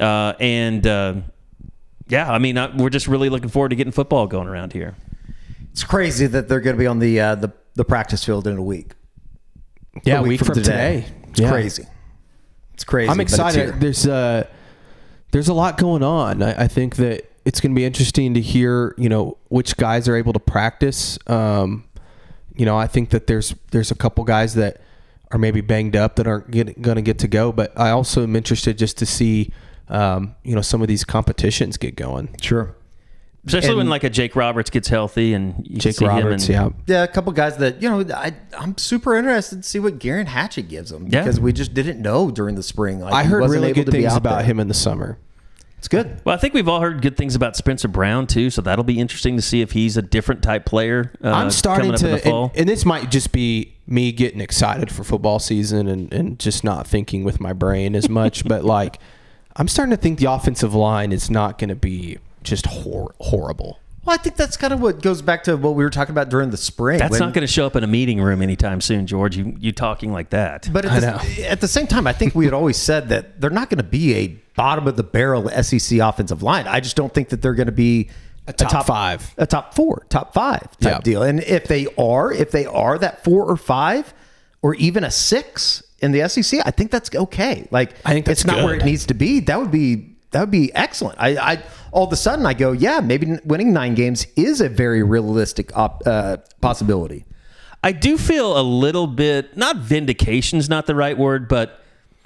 We're just really looking forward to getting football going around here. It's crazy that they're going to be on the practice field in a week. Yeah, a week from today. It's crazy. It's crazy. I'm excited. There's a lot going on. I think that it's going to be interesting to hear, which guys are able to practice. I think that there's a couple guys that are maybe banged up that aren't going to get to go. But I also am interested just to see some of these competitions get going. Sure. Especially when like a Jake Roberts gets healthy and you Jake see Roberts, him a couple guys that, I'm super interested to see what Garen Hatchett gives them because we just didn't know during the spring. Like, I heard really good things about him in the summer. It's good. Well, I think we've all heard good things about Spencer Brown too, so that'll be interesting to see if he's a different type player. I'm starting coming up in the fall. and this might just be me getting excited for football season and just not thinking with my brain as much, but like I'm starting to think the offensive line is not going to be just horrible. Well, I think that's kind of what goes back to what we were talking about during the spring. That's not going to show up in a meeting room anytime soon, George. You talking like that? But at the same time, I think we had always said that they're not going to be a bottom of the barrel SEC offensive line. I just don't think that they're going to be a top 5, a top 4, top 5 type deal. And if they are that 4 or 5, or even a 6 in the SEC, I think that's okay. Like I think that's it's not good. where it needs to be. That would be excellent. I all of a sudden I go, yeah, maybe winning 9 games is a very realistic possibility. I do feel a little bit, not vindication's not the right word, but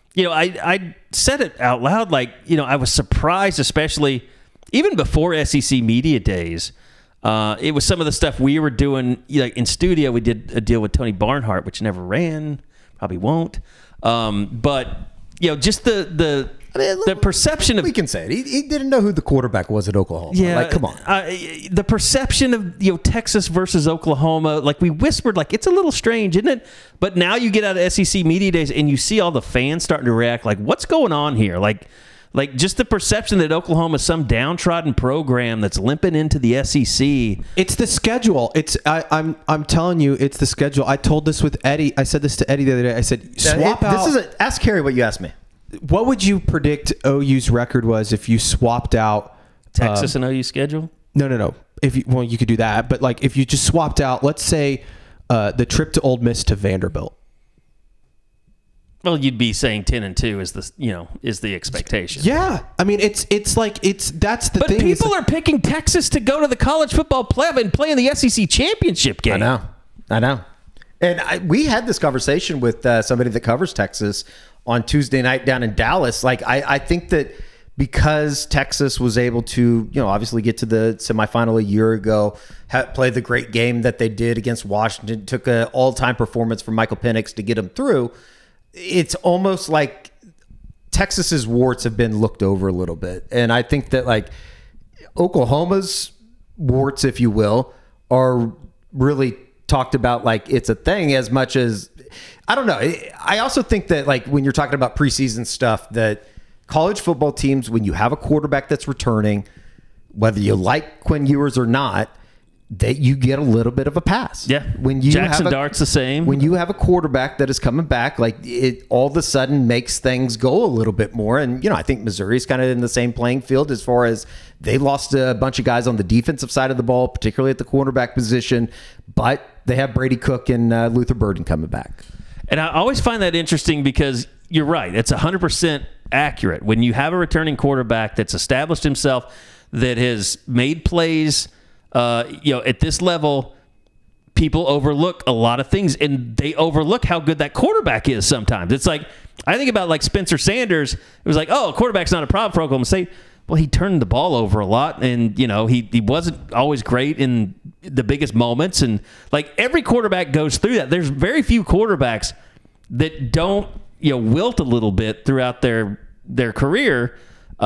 I said it out loud. Like, I was surprised, especially even before SEC media days. It was some of the stuff we were doing, like in studio. We did a deal with Tony Barnhart, which never ran, probably won't. But just the perception of, we can say it. He didn't know who the quarterback was at Oklahoma. Yeah, like, come on. The perception of Texas versus Oklahoma, like we whispered, like it's a little strange, isn't it? But now you get out of SEC media days and you see all the fans starting to react, like what's going on here? Like just the perception that Oklahoma is some downtrodden program that's limping into the SEC. It's the schedule. I'm telling you, it's the schedule. I told this with Eddie. I said this to Eddie the other day. I said, swap out. Ask Carrie what you asked me. What would you predict OU's record was if you swapped out Texas and OU schedule? No. You could do that, but like if you just swapped out, let's say the trip to Ole Miss to Vanderbilt. Well, you'd be saying 10-2 is the expectation. Yeah, I mean that's the but thing. But people are picking Texas to go to the college football playoff and play in the SEC championship game. I know. And we had this conversation with somebody that covers Texas on Tuesday night down in Dallas. Like, I think that because Texas was able to, obviously get to the semifinal a year ago, play the great game that they did against Washington, took an all-time performance from Michael Penix to get them through. It's almost like Texas's warts have been looked over a little bit. And I think that like Oklahoma's warts, if you will, are really talked about like it's a thing as much as, I don't know. I also think that like when you're talking about preseason stuff, that college football teams, when you have a quarterback that's returning, whether you like Quinn Ewers or not, that you get a little bit of a pass. Yeah. When you Jackson Dart's the same. When you have a quarterback that is coming back, like it all of a sudden makes things go a little bit more. And, I think Missouri's kind of in the same playing field as far as they lost a bunch of guys on the defensive side of the ball, particularly at the quarterback position, but they have Brady Cook and Luther Burden coming back. And I always find that interesting because you're right. It's 100% accurate. When you have a returning quarterback that's established himself, that has made plays, at this level, people overlook a lot of things, and they overlook how good that quarterback is sometimes. It's like, I think about like Spencer Sanders. It was like, oh, quarterback's not a problem for Oklahoma State. Well, he turned the ball over a lot, and, he wasn't always great in the biggest moments. And, like, every quarterback goes through that. There's very few quarterbacks that don't, wilt a little bit throughout their career.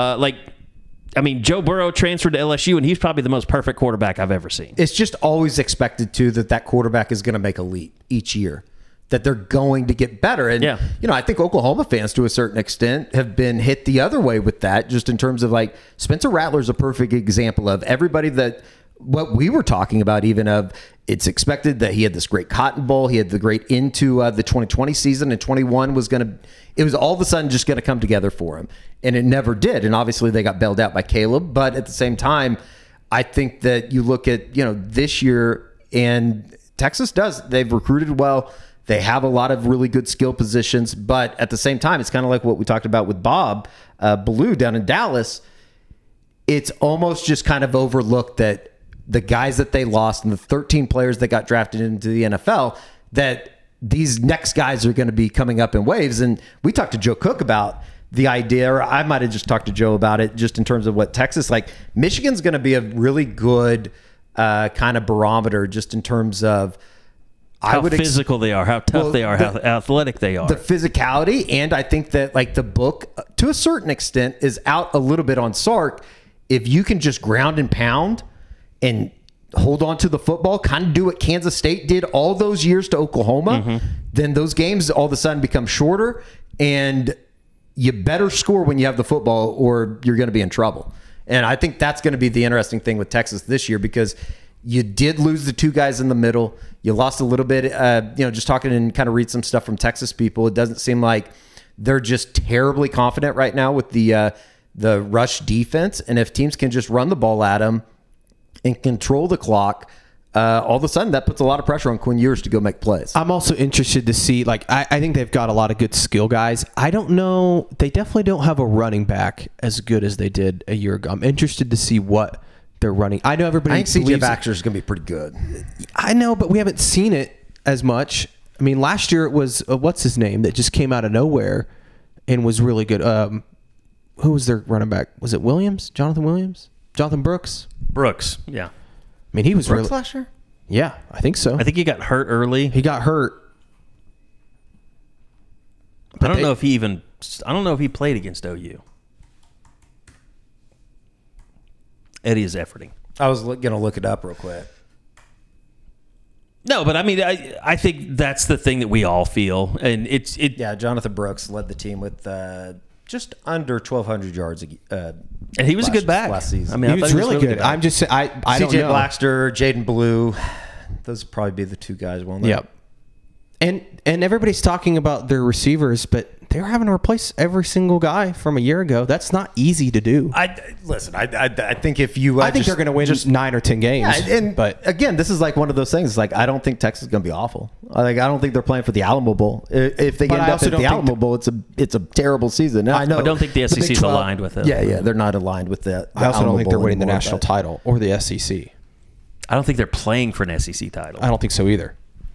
Joe Burrow transferred to LSU, and he's probably the most perfect quarterback I've ever seen. It's just always expected, too, that quarterback is going to make a leap each year, that they're going to get better. And, I think Oklahoma fans, to a certain extent, have been hit the other way with that, just in terms of, like, Spencer Rattler's a perfect example of everybody that what we were talking about, even of it's expected that he had this great Cotton Bowl. He had the great into the 2020 season, and 21 it was all of a sudden just going to come together for him. And it never did. And obviously they got bailed out by Caleb. But at the same time, I think that you look at, this year, and Texas they've recruited well. They have a lot of really good skill positions. But at the same time, it's kind of like what we talked about with Bob Ballou down in Dallas. It's almost just kind of overlooked that the guys that they lost and the 13 players that got drafted into the NFL, that these next guys are going to be coming up in waves. And we talked to Joe Cook about the idea, or I might have just talked to Joe about it, just in terms of what Texas, like Michigan's going to be a really good kind of barometer, just in terms of how physical they are, how tough they are, how athletic they are. The physicality, and I think that like the book, to a certain extent, is out a little bit on Sark. If you can just ground and pound and hold on to the football, kind of do what Kansas State did all those years to Oklahoma, then those games all of a sudden become shorter, and you better score when you have the football or you're going to be in trouble. And I think that's going to be the interesting thing with Texas this year, because you did lose the two guys in the middle. You lost a little bit, just talking and kind of read some stuff from Texas people. It doesn't seem like they're just terribly confident right now with the rush defense. And if teams can just run the ball at them and control the clock, all of a sudden that puts a lot of pressure on Quinn Ewers to go make plays. I'm also interested to see, I think they've got a lot of good skill guys. I don't know. They definitely don't have a running back as good as they did a year ago. I'm interested to see what they're running. I know everybody. I think CJ Baxter is going to be pretty good. I know, but we haven't seen it as much. I mean, last year it was what's his name that just came out of nowhere and was really good. Who was their running back? Was it Williams? Jonathan Williams? Jonathan Brooks? Brooks, yeah. I mean, he was Brooks really last year? Yeah, I think so. I think he got hurt early. He got hurt. I don't know if he played against OU. Eddie is efforting. I was going to look it up real quick. No, but I mean, I think that's the thing that we all feel, and Yeah, Jonathan Brooks led the team with just under 1,200 yards. And he was a good back last season. I mean, he was really good. I'm just saying, I don't know. CJ Blackster, Jaden Blue, those would probably be the two guys. Yep. And everybody's talking about their receivers, but they're having to replace every single guy from a year ago. That's not easy to do. I think if you, I think they're going to win just 9 or 10 games. Yeah, but again, this is like one of those things. Like, I don't think Texas is going to be awful. I don't think they're playing for the Alamo Bowl. If they end up at the Alamo Bowl, it's a terrible season. I know. I don't think the SEC is aligned with it. Yeah, they're not aligned with that. I also don't think they're winning the national title or the SEC. I don't think they're playing for an SEC title. I don't think so either.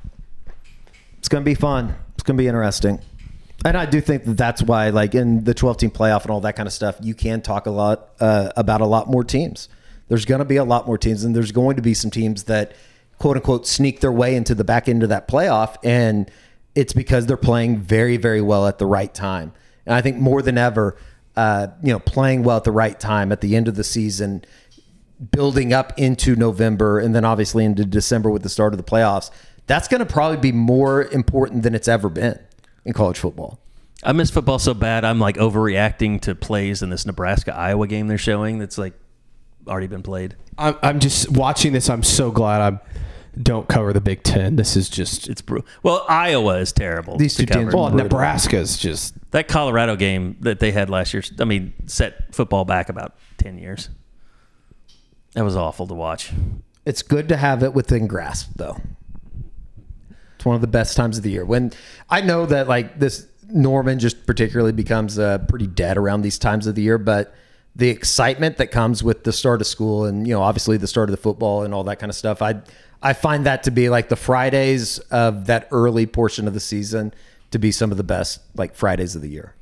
It's going to be fun. It's going to be interesting. And I do think that that's why, like in the 12-team playoff and all that kind of stuff, you can talk a lot about a lot more teams. There's going to be a lot more teams, and there's going to be some teams that, quote unquote, sneak their way into the back end of that playoff, and it's because they're playing very, very well at the right time. And I think more than ever, playing well at the right time at the end of the season, building up into November, and then obviously into December with the start of the playoffs, that's going to probably be more important than it's ever been in college football. I miss football so bad. I'm like overreacting to plays in this Nebraska-Iowa game they're showing that's like already been played. I'm just watching this. I'm so glad I don't cover the Big Ten. This is just, it's brutal. Well, Iowa is terrible. These two teams. Well, Nebraska's just, that Colorado game that they had last year. I mean, set football back about 10 years. That was awful to watch. It's good to have it within grasp, though. It's one of the best times of the year. When I know that like this Norman just particularly becomes pretty dead around these times of the year, but the excitement that comes with the start of school and, obviously the start of the football and all that kind of stuff, I find that to be like the Fridays of that early portion of the season to be some of the best like Fridays of the year.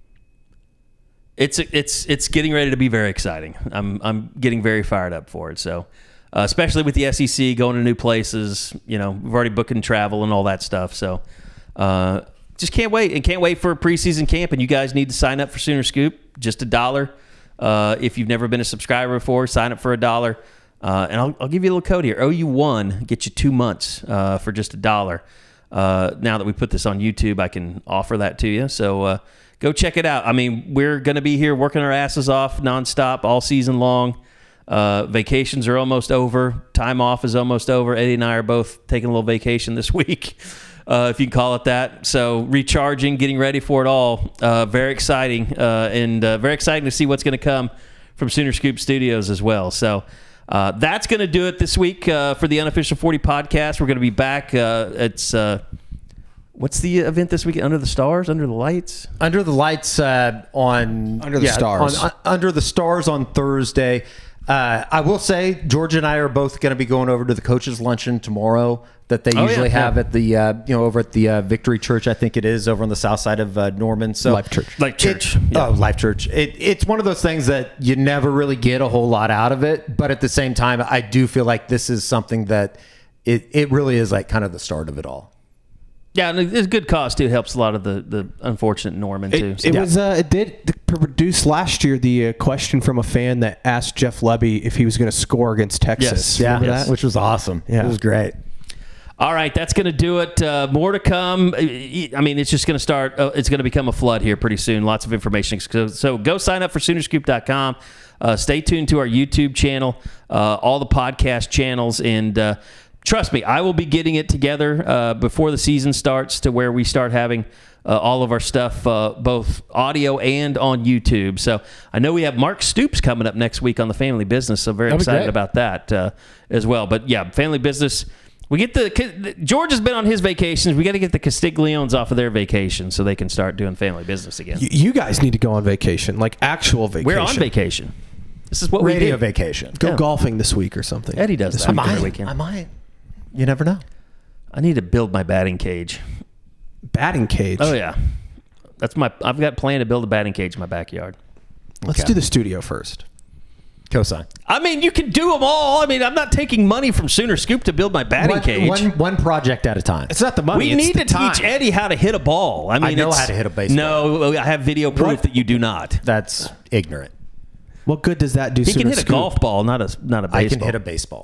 It's getting ready to be very exciting. I'm getting very fired up for it. So, especially with the SEC going to new places, we've already booked travel and all that stuff. So, just can't wait, and can't wait for preseason camp. And you guys need to sign up for Sooner Scoop, just $1. If you've never been a subscriber before, sign up for $1. And I'll give you a little code here. OU1 get you 2 months for just $1. Now that we put this on YouTube, I can offer that to you. So go check it out. I mean, we're going to be here working our asses off nonstop all season long. Vacations are almost over. Time off is almost over. Eddie and I are both taking a little vacation this week, if you can call it that. So recharging, getting ready for it all. Very exciting, and very exciting to see what's going to come from Sooner Scoop Studios as well. So that's going to do it this week for the Unofficial 40 podcast. We're going to be back. It's what's the event this week? Under the Stars? Under the Lights? Under the Lights Under the Stars. Under the Stars on Thursday. I will say, George and I are both going to be going over to the coaches' luncheon tomorrow that they usually have at the over at the Victory Church, I think it is, over on the south side of Norman. So Life Church. Life Church. Life Church. It's one of those things that you never really get a whole lot out of it, but at the same time, I do feel like this is something that it really is like kind of the start of it all. Yeah, and it's a good cause too. It helps a lot of the unfortunate Norman too. It did produce last year the question from a fan that asked Jeff Lebby if he was going to score against Texas. Yeah, Remember that? which was awesome. Yeah. It was great. All right, that's going to do it. More to come. I mean, it's just going to start. It's going to become a flood here pretty soon. Lots of information. So go sign up for Soonerscoop.com. Stay tuned to our YouTube channel, all the podcast channels, and trust me, I will be getting it together before the season starts to where we start having all of our stuff, both audio and on YouTube. So I know we have Mark Stoops coming up next week on the Family Business, so very excited about that as well. But yeah, Family Business. We get George has been on his vacations. We got to get the Castigliones off of their vacation so they can start doing family business again. You guys need to go on vacation, like actual vacation. We're on vacation. This is what Radio we do. vacation. Go golfing this week or something. Eddie does that every weekend. I might. You never know. I need to build my batting cage. Batting cage. Oh yeah, I've got planned to build a batting cage in my backyard. Let's do the studio first. Cosign. I mean, you can do them all. I mean, I'm not taking money from Sooner Scoop to build my batting cage. One project at a time. It's not the money. We need to teach Eddie how to hit a ball. I mean, I know how to hit a baseball. No, I have video proof that you do not. That's ignorant. What good does that do? He can hit a golf ball, not a baseball. I can hit a baseball.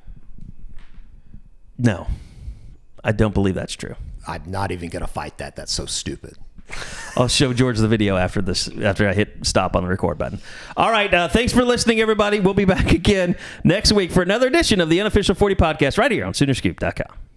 No, I don't believe that's true. I'm not even going to fight that. That's so stupid. I'll show George the video after I hit stop on the record button. All right. Thanks for listening, everybody. We'll be back again next week for another edition of the Unofficial 40 Podcast right here on Soonerscoop.com.